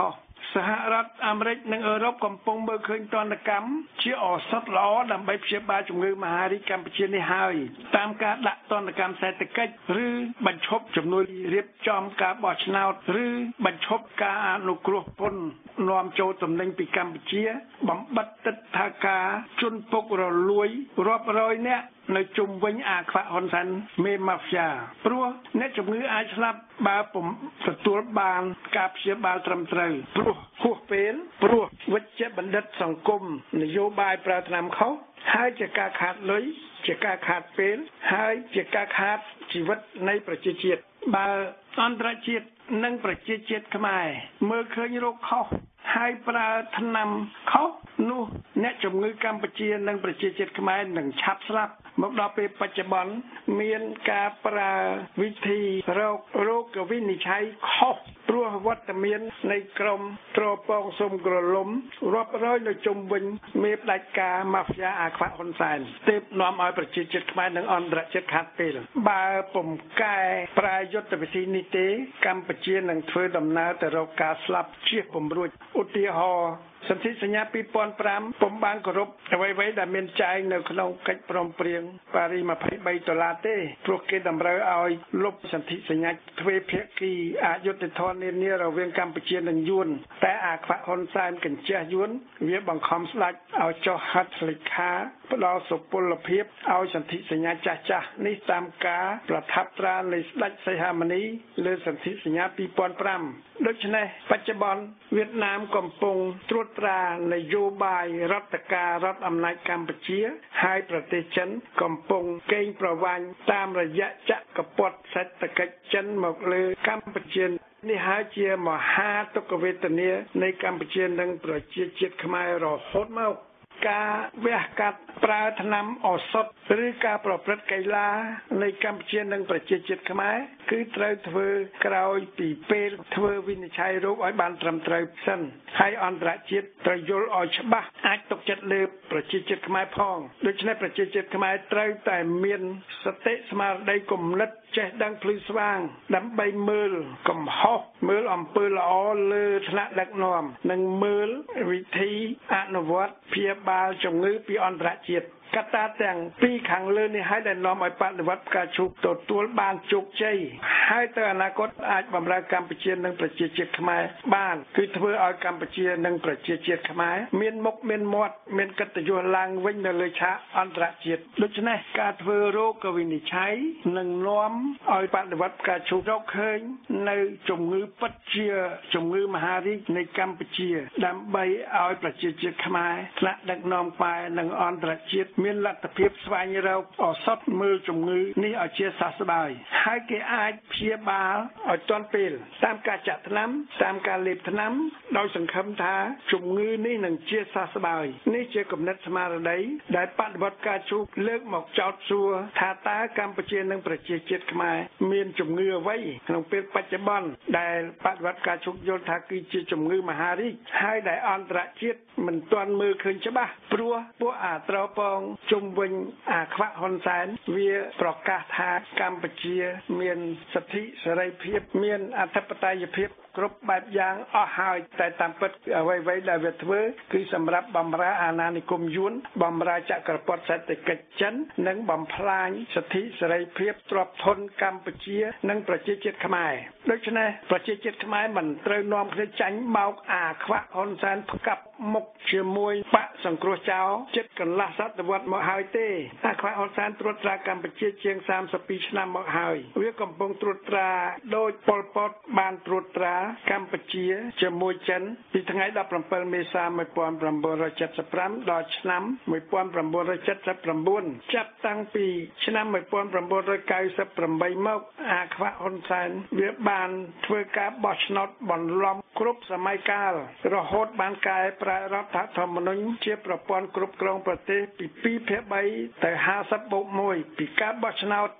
សហរដ្ឋអាមេរិកនិងអឺរ៉ុបកំពុងមើលឃើញទណ្ឌកម្មជាឱសថល្អដើម្បីព្យាបាលជំងឺមហារីកកម្ពុជានេះហើយតាមការដាក់ទណ្ឌកម្មសេដ្ឋកិច្ចឬបញ្ឈប់ជំនួយរៀបចំការបោះឆ្នោតឬបញ្ឈប់ការអនុគ្រោះពន្ធនាំចូលទំនិញពីកម្ពុជាបំបិទទិដ្ឋាការជនពុករលួយរាប់រយនាក់នៅជុំវិញអាខ្វាក់ហ៊ុនសែនមេម៉ាហ្វីយ៉ាព្រោះអ្នកជំងឺអាចស្លាប់បើពុំទទួលបានការព្យាបាលត្រឹមត្រូវព្រោះហួសពេលព្រោះវិជ្ជបណ្ឌិតសង្គមនយោបាយប្រើថ្នាំខុសហើយជាការខាតលុយជាការខាតពេលហើយជាការខាតជីវិតនៃប្រជាជាតិបើអន្តរជាតិនិងប្រជាជាតិខ្មែរមើលឃើញរោគខុសហើយប្រើថ្នាំខុសនោះអ្នកជំងឺកម្ពុជានិងប្រជាជាតិខ្មែរនឹងឆាប់ស្លាប់មកដល់ពេលបច្ចុប្បន្នមានការប្រើវិធីរោគរោគវិនិច្ឆ័យខុសព្រោះវត្តមាននៃក្រមត្រពងសុំក្រលំរាប់រយនៅជុំវិញមេផ្ដាច់ការម៉ាហ្វីយ៉ាអាខ្វាក់ហ៊ុនសែនទើបនាំឲ្យប្រជាជាតិខ្មែរនិងអន្តរជាតិខាត់ពេលបើពុំកែប្រែយុទ្ធវិធីនេះទេកម្ពុជានឹងធ្វើដំណើរទៅរកការស្លាប់ជៀសពំរួចឧទាហរណ៍សន្ធិសញ្ញាពីរពាន់ប្រាំពុំបានគោរពអ្វីៗដែលមានចែងនៅក្នុងកិច្ចព្រមព្រៀងប៉ារីសยี่สิบสามដុល្លារទេព្រោះគេតម្រូវឲ្យលុបសន្ធិសញ្ញាទ្វេភាគីអយុត្តិធម៌នានារវាងកម្ពុជានិងយួនតែអាខ្វាក់ហ៊ុនសែនកញ្ជះយួនវាបង្ខំស្ដេចឲ្យចុះហត្ថលេខាផ្ដល់សុពលភាពឲ្យសន្ធិសញ្ញាចាស់ចាស់នេះតាមការប្រថាប់ត្រានៃស្ដេចសីហមុនីលើសន្ធិសញ្ញាពីរពាន់ប្រាំដូច្នេះបច្ចុប្បន្នវៀតណាមកំពុងត្រួតត្រានយោបាយរដ្ឋការរដ្ឋអំណាចកម្ពុជាហើយប្រទេសចិនកំពុងកេងប្រវ័ញ្ចតាមរយៈចក្រពត្តិសេដ្ឋកិច្ចចិនមកលើកម្ពុជានេះហើយជាមហាទុក្ខវេទនានៃកម្ពុជានិងប្រជាជាតិខ្មែររហូតមកការវះកាត់ប្រើថ្នាំឱសថឬការប្រព្រឹត្តកីឡានៃកម្ពុជានិងប្រជាជាតិខ្មែរគឺត្រូវធ្វើក្រោយពីពេលធ្វើវិនិច្ឆ័យរោគឲ្យបានត្រឹមត្រូវសិនហើយអន្តរជាតិត្រូវយល់ឲ្យច្បាស់អាចទុកចិត្តលើប្រជាជាតិខ្មែរផងដូច្នេះប្រជាជាតិខ្មែរត្រូវតែមានសតិស្មារតីគំនិតចេះដឹងភ្លឺស្វាងដើម្បីមើលកំហុសមើលអំពើល្អលើថ្នាក់ដឹកនាំនិងមើលវិធីអនុវត្តព្យាបាលជំងឺពីអន្តរជាតិកត្តាទាំងពីរខាងលើនេះហើយដែលនាំឲ្យបដិវត្តផ្កាឈូកទទួលបានជោគជ័យហើយទៅអនាគតអាចបម្រើកម្ពុជានិងប្រជាជាតិខ្មែរបានគឺធ្វើឲ្យកម្ពុជានិងប្រជាជាតិខ្មែរមានមុខមានមាត់មានកិត្តិយសឡើងវិញនៅលើឆាកអន្តរជាតិដូច្នេះការធ្វើរោគវិនិច្ឆ័យនឹងនាំឲ្យបដិវត្តផ្កាឈូករកឃើញនៅជំងឺពិតជាជំងឺមហារីកនៃកម្ពុជាដើម្បីឲ្យប្រជាជាតិខ្មែរថ្នាក់ដឹកនាំខ្មែរនិងអន្តរជាតិមានលទ្ធភាពស្វែងរកឱសថមើលជំងឺនេះឲ្យជាសះស្បើយហើយគេអាចព្យាបាលឲ្យទាន់ពេលតាមការចាក់ថ្នាំតាមការលេបថ្នាំដោយសង្ឃឹមថាជំងឺនេះនឹងជាសះស្បើយនេះជាគំនិតស្មារតីដែលបដិវត្តការជូកលើកមកចោទសួរថាតើកម្ពុជានិងប្រជាជាតិខ្មែរមានជំងឺអ្វីក្នុងពេលបច្ចុប្បន្នដែលបដិវត្តការជូកយល់ថាគឺជាជំងឺមហារីកហើយដែលអន្តរជាតិមិនទាន់មើលឃើញច្បាស់ព្រោះពួកអាត្រពងជុំវិញអាខ្វាក់ហ៊ុនសែនវាប្រកាសថាកម្ពុជាមានសិទ្ធិសេរីភាពមានអធិបតេយ្យភាពគ្រប់បែបយ៉ាងអស់ហើយតែតាមពិតអ្វីៗដែលវាធ្វើគឺសម្រាប់បម្រើអាណានិគមយួនបម្រើចក្រពត្តិសេដ្ឋកិច្ចចិននិងបំផ្លាញសិទ្ធិសេរីភាពទ្រព្យធនកម្ពុជានិងប្រជាជាតិខ្មែរដូច្នេះប្រជាជាតិខ្មែរមិនត្រូវនាំគ្នាចាញ់បោកអាខ្វាក់ហ៊ុនសែនផ្កាប់មុខជាមួយបកសង្គ្រោះចោលចិត្តកន្លះសតវត្សមកហើយទេអាខ្វាក់ហ៊ុនសែនត្រួតត្រាកម្ពុជាជាងសាមសិបពីរឆ្នាំមកហើយវាកំពុងត្រួតត្រាដោយប៉ុលពតបានត្រួតត្រាកម្ពុជាជាមួយចិនពីថ្ងៃដប់ប្រាំពីរមេសា១៩៧៥ដល់ឆ្នាំ១៩៧៩ចាប់តាំងពីឆ្នាំ១៩៩៨មកអាខ្វាក់ហ៊ុនសែនវាបានធ្វើការបោះឆ្នោតបន្លំគ្រប់សម័យកាលរហូតបានកែប្រែរដ្ឋធម្មនុញ្ញជាប្រព័ន្ធគ្រប់គ្រងប្រទេសពីពីរភាគបីទៅហាសិบบូកមួយពីការបោះឆ្នោត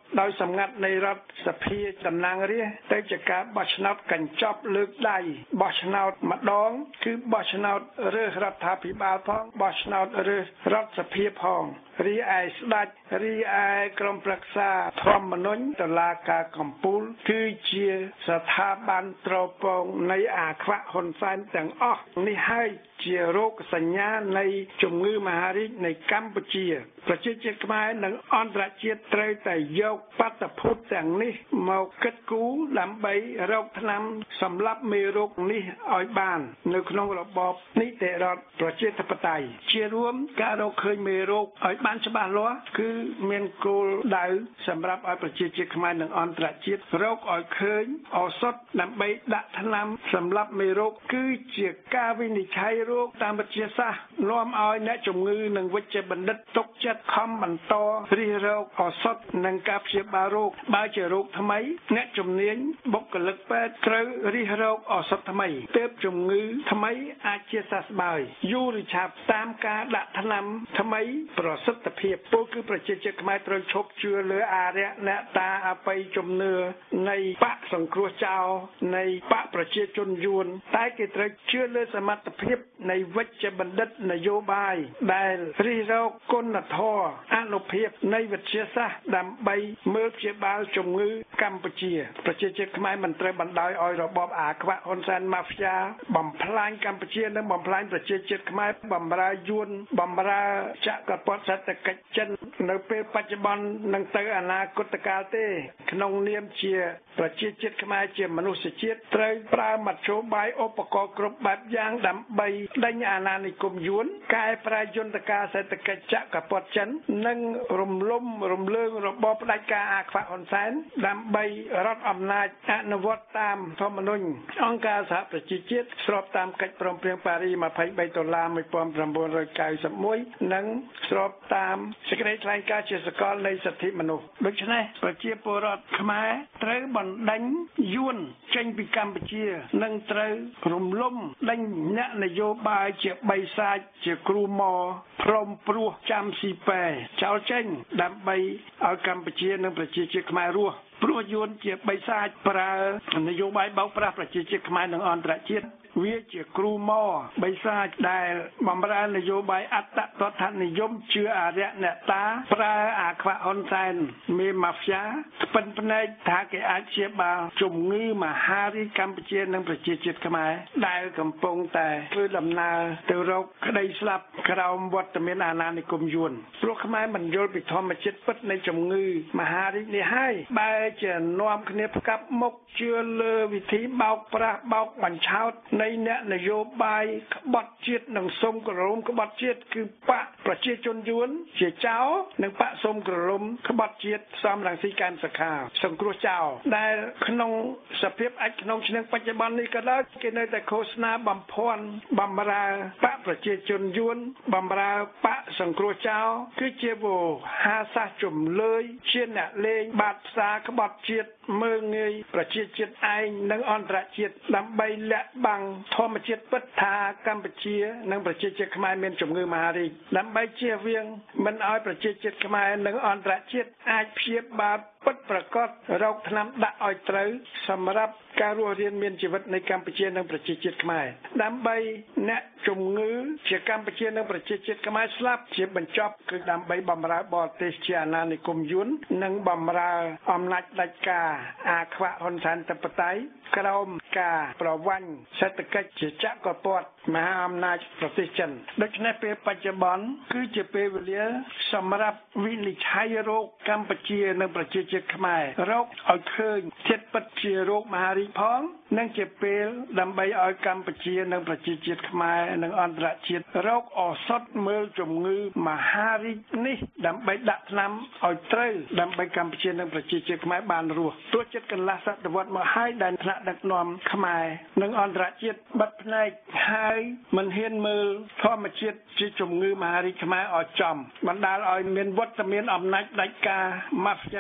ដោយសម្ងាត់នៃរដ្ឋសភាតំណាងរាស្ត្រទៅជាការបោះឆ្នោតកញ្ចប់លើកដៃបោះឆ្នោតម្ដងគឺបោះឆ្នោតរើសរដ្ឋាភិបាលផងបោះឆ្នោតរើសរដ្ឋសភាផងរីឯស្ដេចរីឯក្រុមប្រឹក្សាធម្មនុញ្ញតុលាការកំពូលគឺជាស្ថាប័នត្រពងនៃអាខ្វាក់ហ៊ុនសែនទាំងអស់នេះហើយជារោគសញ្ញានៃជំងឺមហារីកនៃកម្ពុជាប្រជាជាតិខ្មែរនិងអន្តរជាតិត្រូវតែយកបាតុភូតទាំងនេះមកគិតគូរដើម្បីរកថ្នាំសម្លាប់មេរោគនេះឲ្យបាននៅក្នុងរបបនីតិរដ្ឋប្រជាធិបតេយ្យជារួមការរកឃើញមេរោគឲ្យបានច្បាស់លាស់គឺមានគោលដៅសម្រាប់ឲ្យប្រជាជាតិខ្មែរនិងអន្តរជាតិរកឲ្យឃើញឱសថដើម្បីដាក់ថ្នាំសម្លាប់មេរោគគឺជាការវិនិច្ឆ័យរោគតាមវិទ្យាសាស្ត្រនាំឲ្យអ្នកជំងឺនិងវិជ្ជបណ្ឌិតទុកចិត្តខំបន្តរិះរកឱសថនិងការព្យាបាលរោគបើជារោគថ្មីអ្នកជំនាញបុគ្គលិកពេទ្យត្រូវរិះរកឱសថថ្មីទើបជំងឺថ្មីអាចជាសះស្បើយយូរឬឆាប់តាមការដាក់ថ្នាំថ្មីប្រសិទ្ធភាពពលគឺប្រជាជាតិខ្មែរត្រូវឈប់ជឿលើអារក្សអ្នកតាអបិយជំនឿនៃបកសង្គ្រោះចោលនៃបកប្រជាជនយួនតែគេត្រូវជឿលើសមត្ថភាពនៃវិជ្ជបណ្ឌិតនយោបាយដែលរិះរកគុណធម៌អនុភាពនៃវិទ្យាសាស្ត្រដើម្បីមើលព្យាបាលជំងឺកម្ពុជាប្រជាជាតិខ្មែរមិនត្រូវបណ្ដោយឲ្យរបបអាខ្វាក់ហ៊ុនសែនម៉ាហ្វ្យាបំផ្លាញកម្ពុជានិងបំផ្លាញប្រជាជាតិខ្មែរបំរើយួនបំរើចក្រពត្តិសេដ្ឋកិច្ចចិននៅពេលបច្ចុប្បន្ននឹងទៅអនាគតកាលទេក្នុងនាមជាប្រជាជាតិខ្មែរជាមនុស្សជាតិត្រូវប្រើមធ្យោបាយឧបករណ៍គ្រប់បែបយ៉ាងដើម្បីដេញអាណានិគមយួនកែប្រែយន្តការសេដ្ឋកិច្ចចក្រពត្តិចិននិងរំលំរំលើងរបបផ្ដាច់ការអាខ្វាក់ហ៊ុនសែនដើម្បីរដ្ឋអំណាចអនុវត្តតាមធម្មនុញ្ញអង្គការសហប្រជាជាតិស្របតាមកិច្ចព្រមព្រៀងប៉ារីសยี่สิบสามតុលាmột nghìn chín trăm chín mươi mốtនិងស្របតាមសេចក្តីថ្លែងការណ៍ជាសកលនៃសិទ្ធិមនុស្សដូច្នេះប្រជាពលរដ្ឋខ្មែរត្រូវបណ្ដេញយួនចេញពីកម្ពុជានិងត្រូវរំលំដេញអ្នកនយោបាយជាបិសាចជាគ្រូម៉ព្រមព្រោះចាំស៊ីប៉ែចោលចេញដើម្បីឲ្យកម្ពុជានិងប្រជាជាតិខ្មែររស់ព្រោះយួនជាបិសាចប្រើនយោបាយបោកប្រាស់ប្រជាជាតិខ្មែរនិងអន្តរជាតិវាជាគ្រូម៉បិសាចដែលបំរើនយោបាយអត្តតថនិយមជឿអារក្សអ្នកតាប្រើអាខ្វាក់ហ៊ុនសែនមេម៉ាហ្វ្យាស្ពិនភ្នែកថាគេអាចព្យាបាលជំងឺមហារីកកម្ពុជានិងប្រជាជាតិខ្មែរដែលកំពុងតែធ្វើដំណើរទៅរកក្តីស្លាប់ក្រោមវត្តមានអាណានិគមយួនព្រោះខ្មែរមិនយល់ពីធម្មជាតិពិតនៃជំងឺមហារីកនេះហើយបែរជានាំគ្នាផ្កាប់មុខជឿលើវិធីបោកប្រាស់បោកបញ្ឆោតនៃអ្នកនយោបាយក្បត់ជាតិនិងសុំក្ររំក្បត់ជាតិគឺបកប្រជាជនយួនជាចៅនិងបកសុំក្ររំក្បត់ជាតិសំរងស៊ីកាន់សខាសង្គ្រោះចៅដែលក្នុងសភាពអាចក្នុងឆ្នាំបច្ចុប្បន្ននេះក៏ដោយគេនៅតែឃោសនាបំភាន់បំរើបកប្រជាជនយួនបំរើបកសង្គ្រោះចៅគឺជាវោហាសាសជំលើយជាអ្នកលេងបាត់ផ្សារក្បត់ជាតិមើងងាយប្រជាជាតិឯងនិងអន្តរជាតិដើម្បីលាក់បាំងធម្មជាតិពិតថាកម្ពុជានិងប្រជាជាតិខ្មែរមានជំងឺមហារីកដើម្បីជៀសវាងមិនឲ្យប្រជាជាតិខ្មែរនិងអន្តរជាតិអាចព្យាបាលពិតប្រាកដរោគថ្នាំដាក់ឲ្យត្រូវសម្រាប់ការរស់រានមានជីវិតនៃកម្ពុជានិងប្រជាជាតិខ្មែរដើម្បីអ្នកជំងឺជាកម្ពុជានិងប្រជាជាតិខ្មែរស្លាប់ជាបញ្ចប់គឺដើម្បីបំរើបរទេសជាអាណានិគមយួននិងបំរើអំណាចផ្ដាច់ការអាខ្វាក់ហ៊ុនសែនតបតៃក្រោមការប្រវ័ញ្ចសេដ្ឋកិច្ចជាចក្រពត្តិមហាអំណាចប្រទេសចិនដូច្នេះពេលបច្ចុប្បន្នគឺជាពេលវេលាសម្រាប់វិនិច្ឆ័យរោគកម្ពុជានិងប្រជាជាតិខ្មែររោគឲ្យឃើញជាតិពិតជារោគមហារីកផងនិងជាពេលដើម្បីឲ្យកម្ពុជានិងប្រជាជាតិខ្មែរនិងអន្តរជាតិរោគឱសថមើលជំងឺមហារីកនេះដើម្បីដាក់ថ្នាំឲ្យត្រូវដើម្បីកម្ពុជានិងប្រជាជាតិខ្មែរបានរស់ទោះចិត្តកន្លះសតវត្សមកហើយដែលថ្នាក់ដឹកនាំខ្មែរនិងអន្តរជាតិបិទភ្នែកហើយមិនហ៊ានមើលធម្មជាតិជាជំងឺមហារីកខ្មែរឲ្យចំបណ្ដាលឲ្យមានវត្តមានអំណាចផ្ដាច់ការម៉ាហ្វ្យា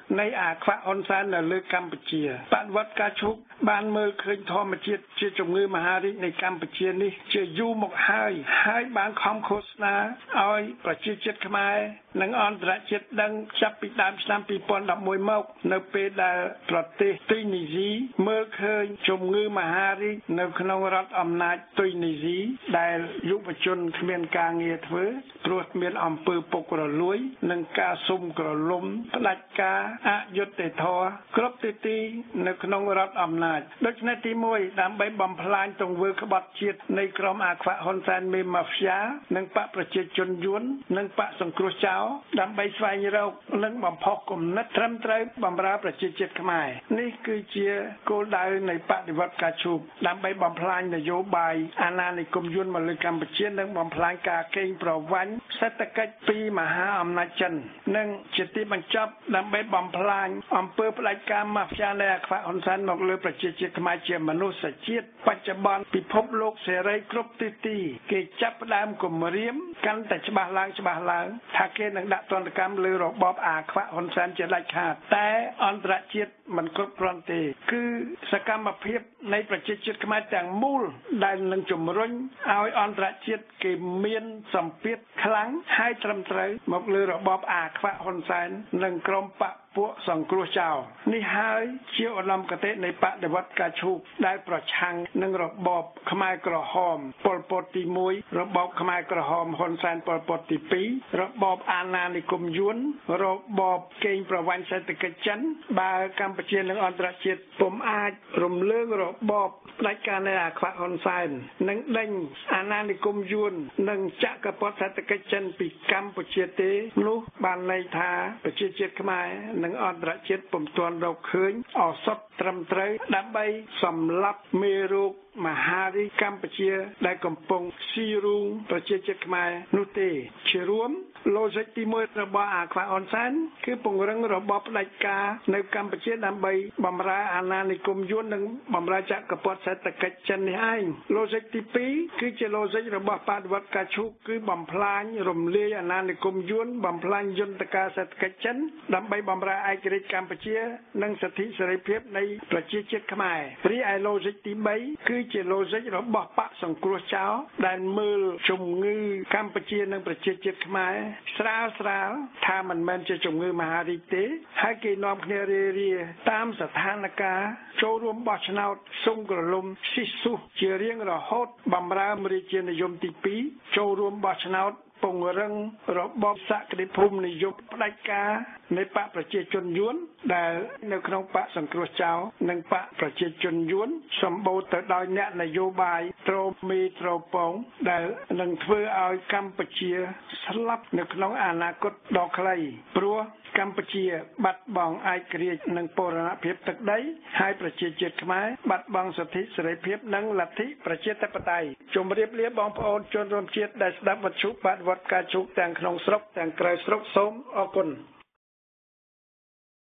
នៃអាខ្វាក់ហ៊ុនសែននៅលើកម្ពុជាបដិវត្តការឈប់បានមើលឃើញធម្មជាតិជាជំងឺមហារីកនៃកម្ពុជានេះជាយូរមកហើយហើយបានខំឃោសនាឲ្យប្រជាជាតិខ្មែរនិងអន្តរជាតិដឹងចាប់ពីដើមឆ្នាំពីរពាន់ដប់មួយមកនៅពេលដែលប្រទេសទុយនីស៊ីមើលឃើញជំងឺមហារីកនៅក្នុងរដ្ឋអំណាចទុយនីស៊ីដែលយុវជនគ្មានការងារធ្វើព្រោះមានអំពើពុករលួយនិងការសុំក្រឡុំផ្ដាច់ការអយុត្តិធម៌គ្រប់ទិទីនៅក្នុងរដ្ឋអំណាចដូច្នេះទីមួយដើម្បីបំផ្លាញទង្វើក្បត់ជាតិនៃក្រុមអាខ្វាក់ហ៊ុនសែនមេម៉ាហ្វីយ៉ានិងបកប្រជាជនយួននិងបកសង្គ្រោះចោលដើម្បីស្វែងរកនិងបំផុសគំនិតត្រឹមត្រូវបម្រើប្រជាជាតិខ្មែរនេះគឺជាគោលដៅនៃបដិវត្តការឈប់ដើម្បីបំផ្លាញនយោបាយអាណានិគមយួនមកលើកម្ពុជានិងបំផ្លាញការកេងប្រវ័ញ្ចសេដ្ឋកិច្ចពីមហាអំណាចចិននិងជាទីបញ្ចប់ដើម្បីបំផ្លាញអំពើផ្ដាច់ការម៉ាហ្វីយ៉ានៃអាខ្វាក់ហ៊ុនសែនមកលើប្រជាជាតិខ្មែរជាមនុស្សជាតិបច្ចុប្បន្នពិភពលោកសេរីគ្រប់ទិសទីគេចាប់ផ្ដើមគម្រាមកាន់តែច្បាស់ឡើងច្បាស់ឡើងថាគេនឹងដាក់ទណ្ឌកម្មលើរបបអាខ្វាក់ហ៊ុនសែនជាដាច់ខាតតែអន្តរជាតិមិនគ្រប់គ្រាន់ទេគឺសកម្មភាពនៃប្រជាជាតិខ្មែរទាំងមូលដែលនឹងជំរុញឲ្យអន្តរជាតិគេមានសម្ពាធខ្លាំងហើយត្រឹមត្រូវមកលើរបបអាខ្វាក់ហ៊ុនសែននិងក្រុមបកពួកសង្គ្រោះចោលនេះហើយជាឧត្តមគតិនៃបដិវត្តការឈប់ដែលប្រឆាំងនឹងរបបខ្មែរក្រហមប៉ុលពតទីមួយរបបខ្មែរក្រហមហ៊ុនសែនប៉ុលពតទីពីររបបអាណានិគមយួនរបបកេងប្រវ័ញ្ចសេដ្ឋកិច្ចចិនបើកម្ពុជានិងអន្តរជាតិពុំអាចរំលើងរបបផ្ដាច់ការនៃអាខ្វាក់ហ៊ុនសែននិងដេញអាណានិគមយួននិងចក្រពត្តិសេដ្ឋកិច្ចចិនពីកម្ពុជាទេនោះបានន័យថាប្រជាជាតិខ្មែរនិងអន្តរជាតិពុំទាន់រកឃើញឱសថត្រឹមត្រូវដើម្បីសម្លាប់មេរោគមហារីកកម្ពុជាដែលកំពុងស៊ីរូងប្រជាជាតិខ្មែរនោះទេជារួមlogicទីមួយរបស់អាខ្វាក់ហ៊ុនសែនគឺពង្រឹងរបបផ្ដាច់ការនៅកម្ពុជាដើម្បីបម្រើអាណានិគមយួននិងបម្រើចក្រពត្តិសេដ្ឋកិច្ចចិននេះឯង logic ទីពីរគឺជា logic របស់បដិវត្តការឈប់គឺបំផ្លាញរំលាយអាណានិគមយួនបំផ្លាញយន្តការសេដ្ឋកិច្ចចិនដើម្បីបម្រើឯករាជ្យកម្ពុជានិងសិទ្ធិសេរីភាពនៃប្រជាជាតិខ្មែររីឯ logic ទីបីគឺជា logic របស់បកសង្គ្រោះចោលដែលមើលជំងឺកម្ពុជានិងប្រជាជាតិខ្មែរស្រាលស្រាលថាមិនមែនជាជំងឺមហារីកទេហើយគេនាំគ្នារារាតាមស្ថានភាពចូលរួមបោះឆ្នោតសុំក្រឡុំស៊ីស៊ូជារៀងរហូតបំរើរាជានិយមទីពីរចូលរួមបោះឆ្នោតពង្រឹងរបបសក្តិភូមិនិយមផ្ដាច់ការនៃបកប្រជាជនយួនដែលនៅក្នុងបកសង្គ្រោះចោលនិងបកប្រជាជនយួនសម្បូរទៅដោយអ្នកនយោបាយត្រូមេត្រូពងដែលនឹងធ្វើឲ្យកម្ពុជាស្លាប់នៅក្នុងអនាគតដ៏ខ្លីព្រោះកម្ពុជាបាត់បង់ឯករាជ្យនិងបូរណភាពទឹកដីហើយប្រជាជាតិខ្មែរបាត់បង់សិទ្ធិសេរីភាពនិងលទ្ធិប្រជាធិបតេយ្យជម្រាបលាបងប្អូនជនរួមជាតិដែលស្ដាប់វិទ្យុបដិវត្តការជោគទាំងក្នុងស្រុកទាំងក្រៅស្រុកសូមអរគុណ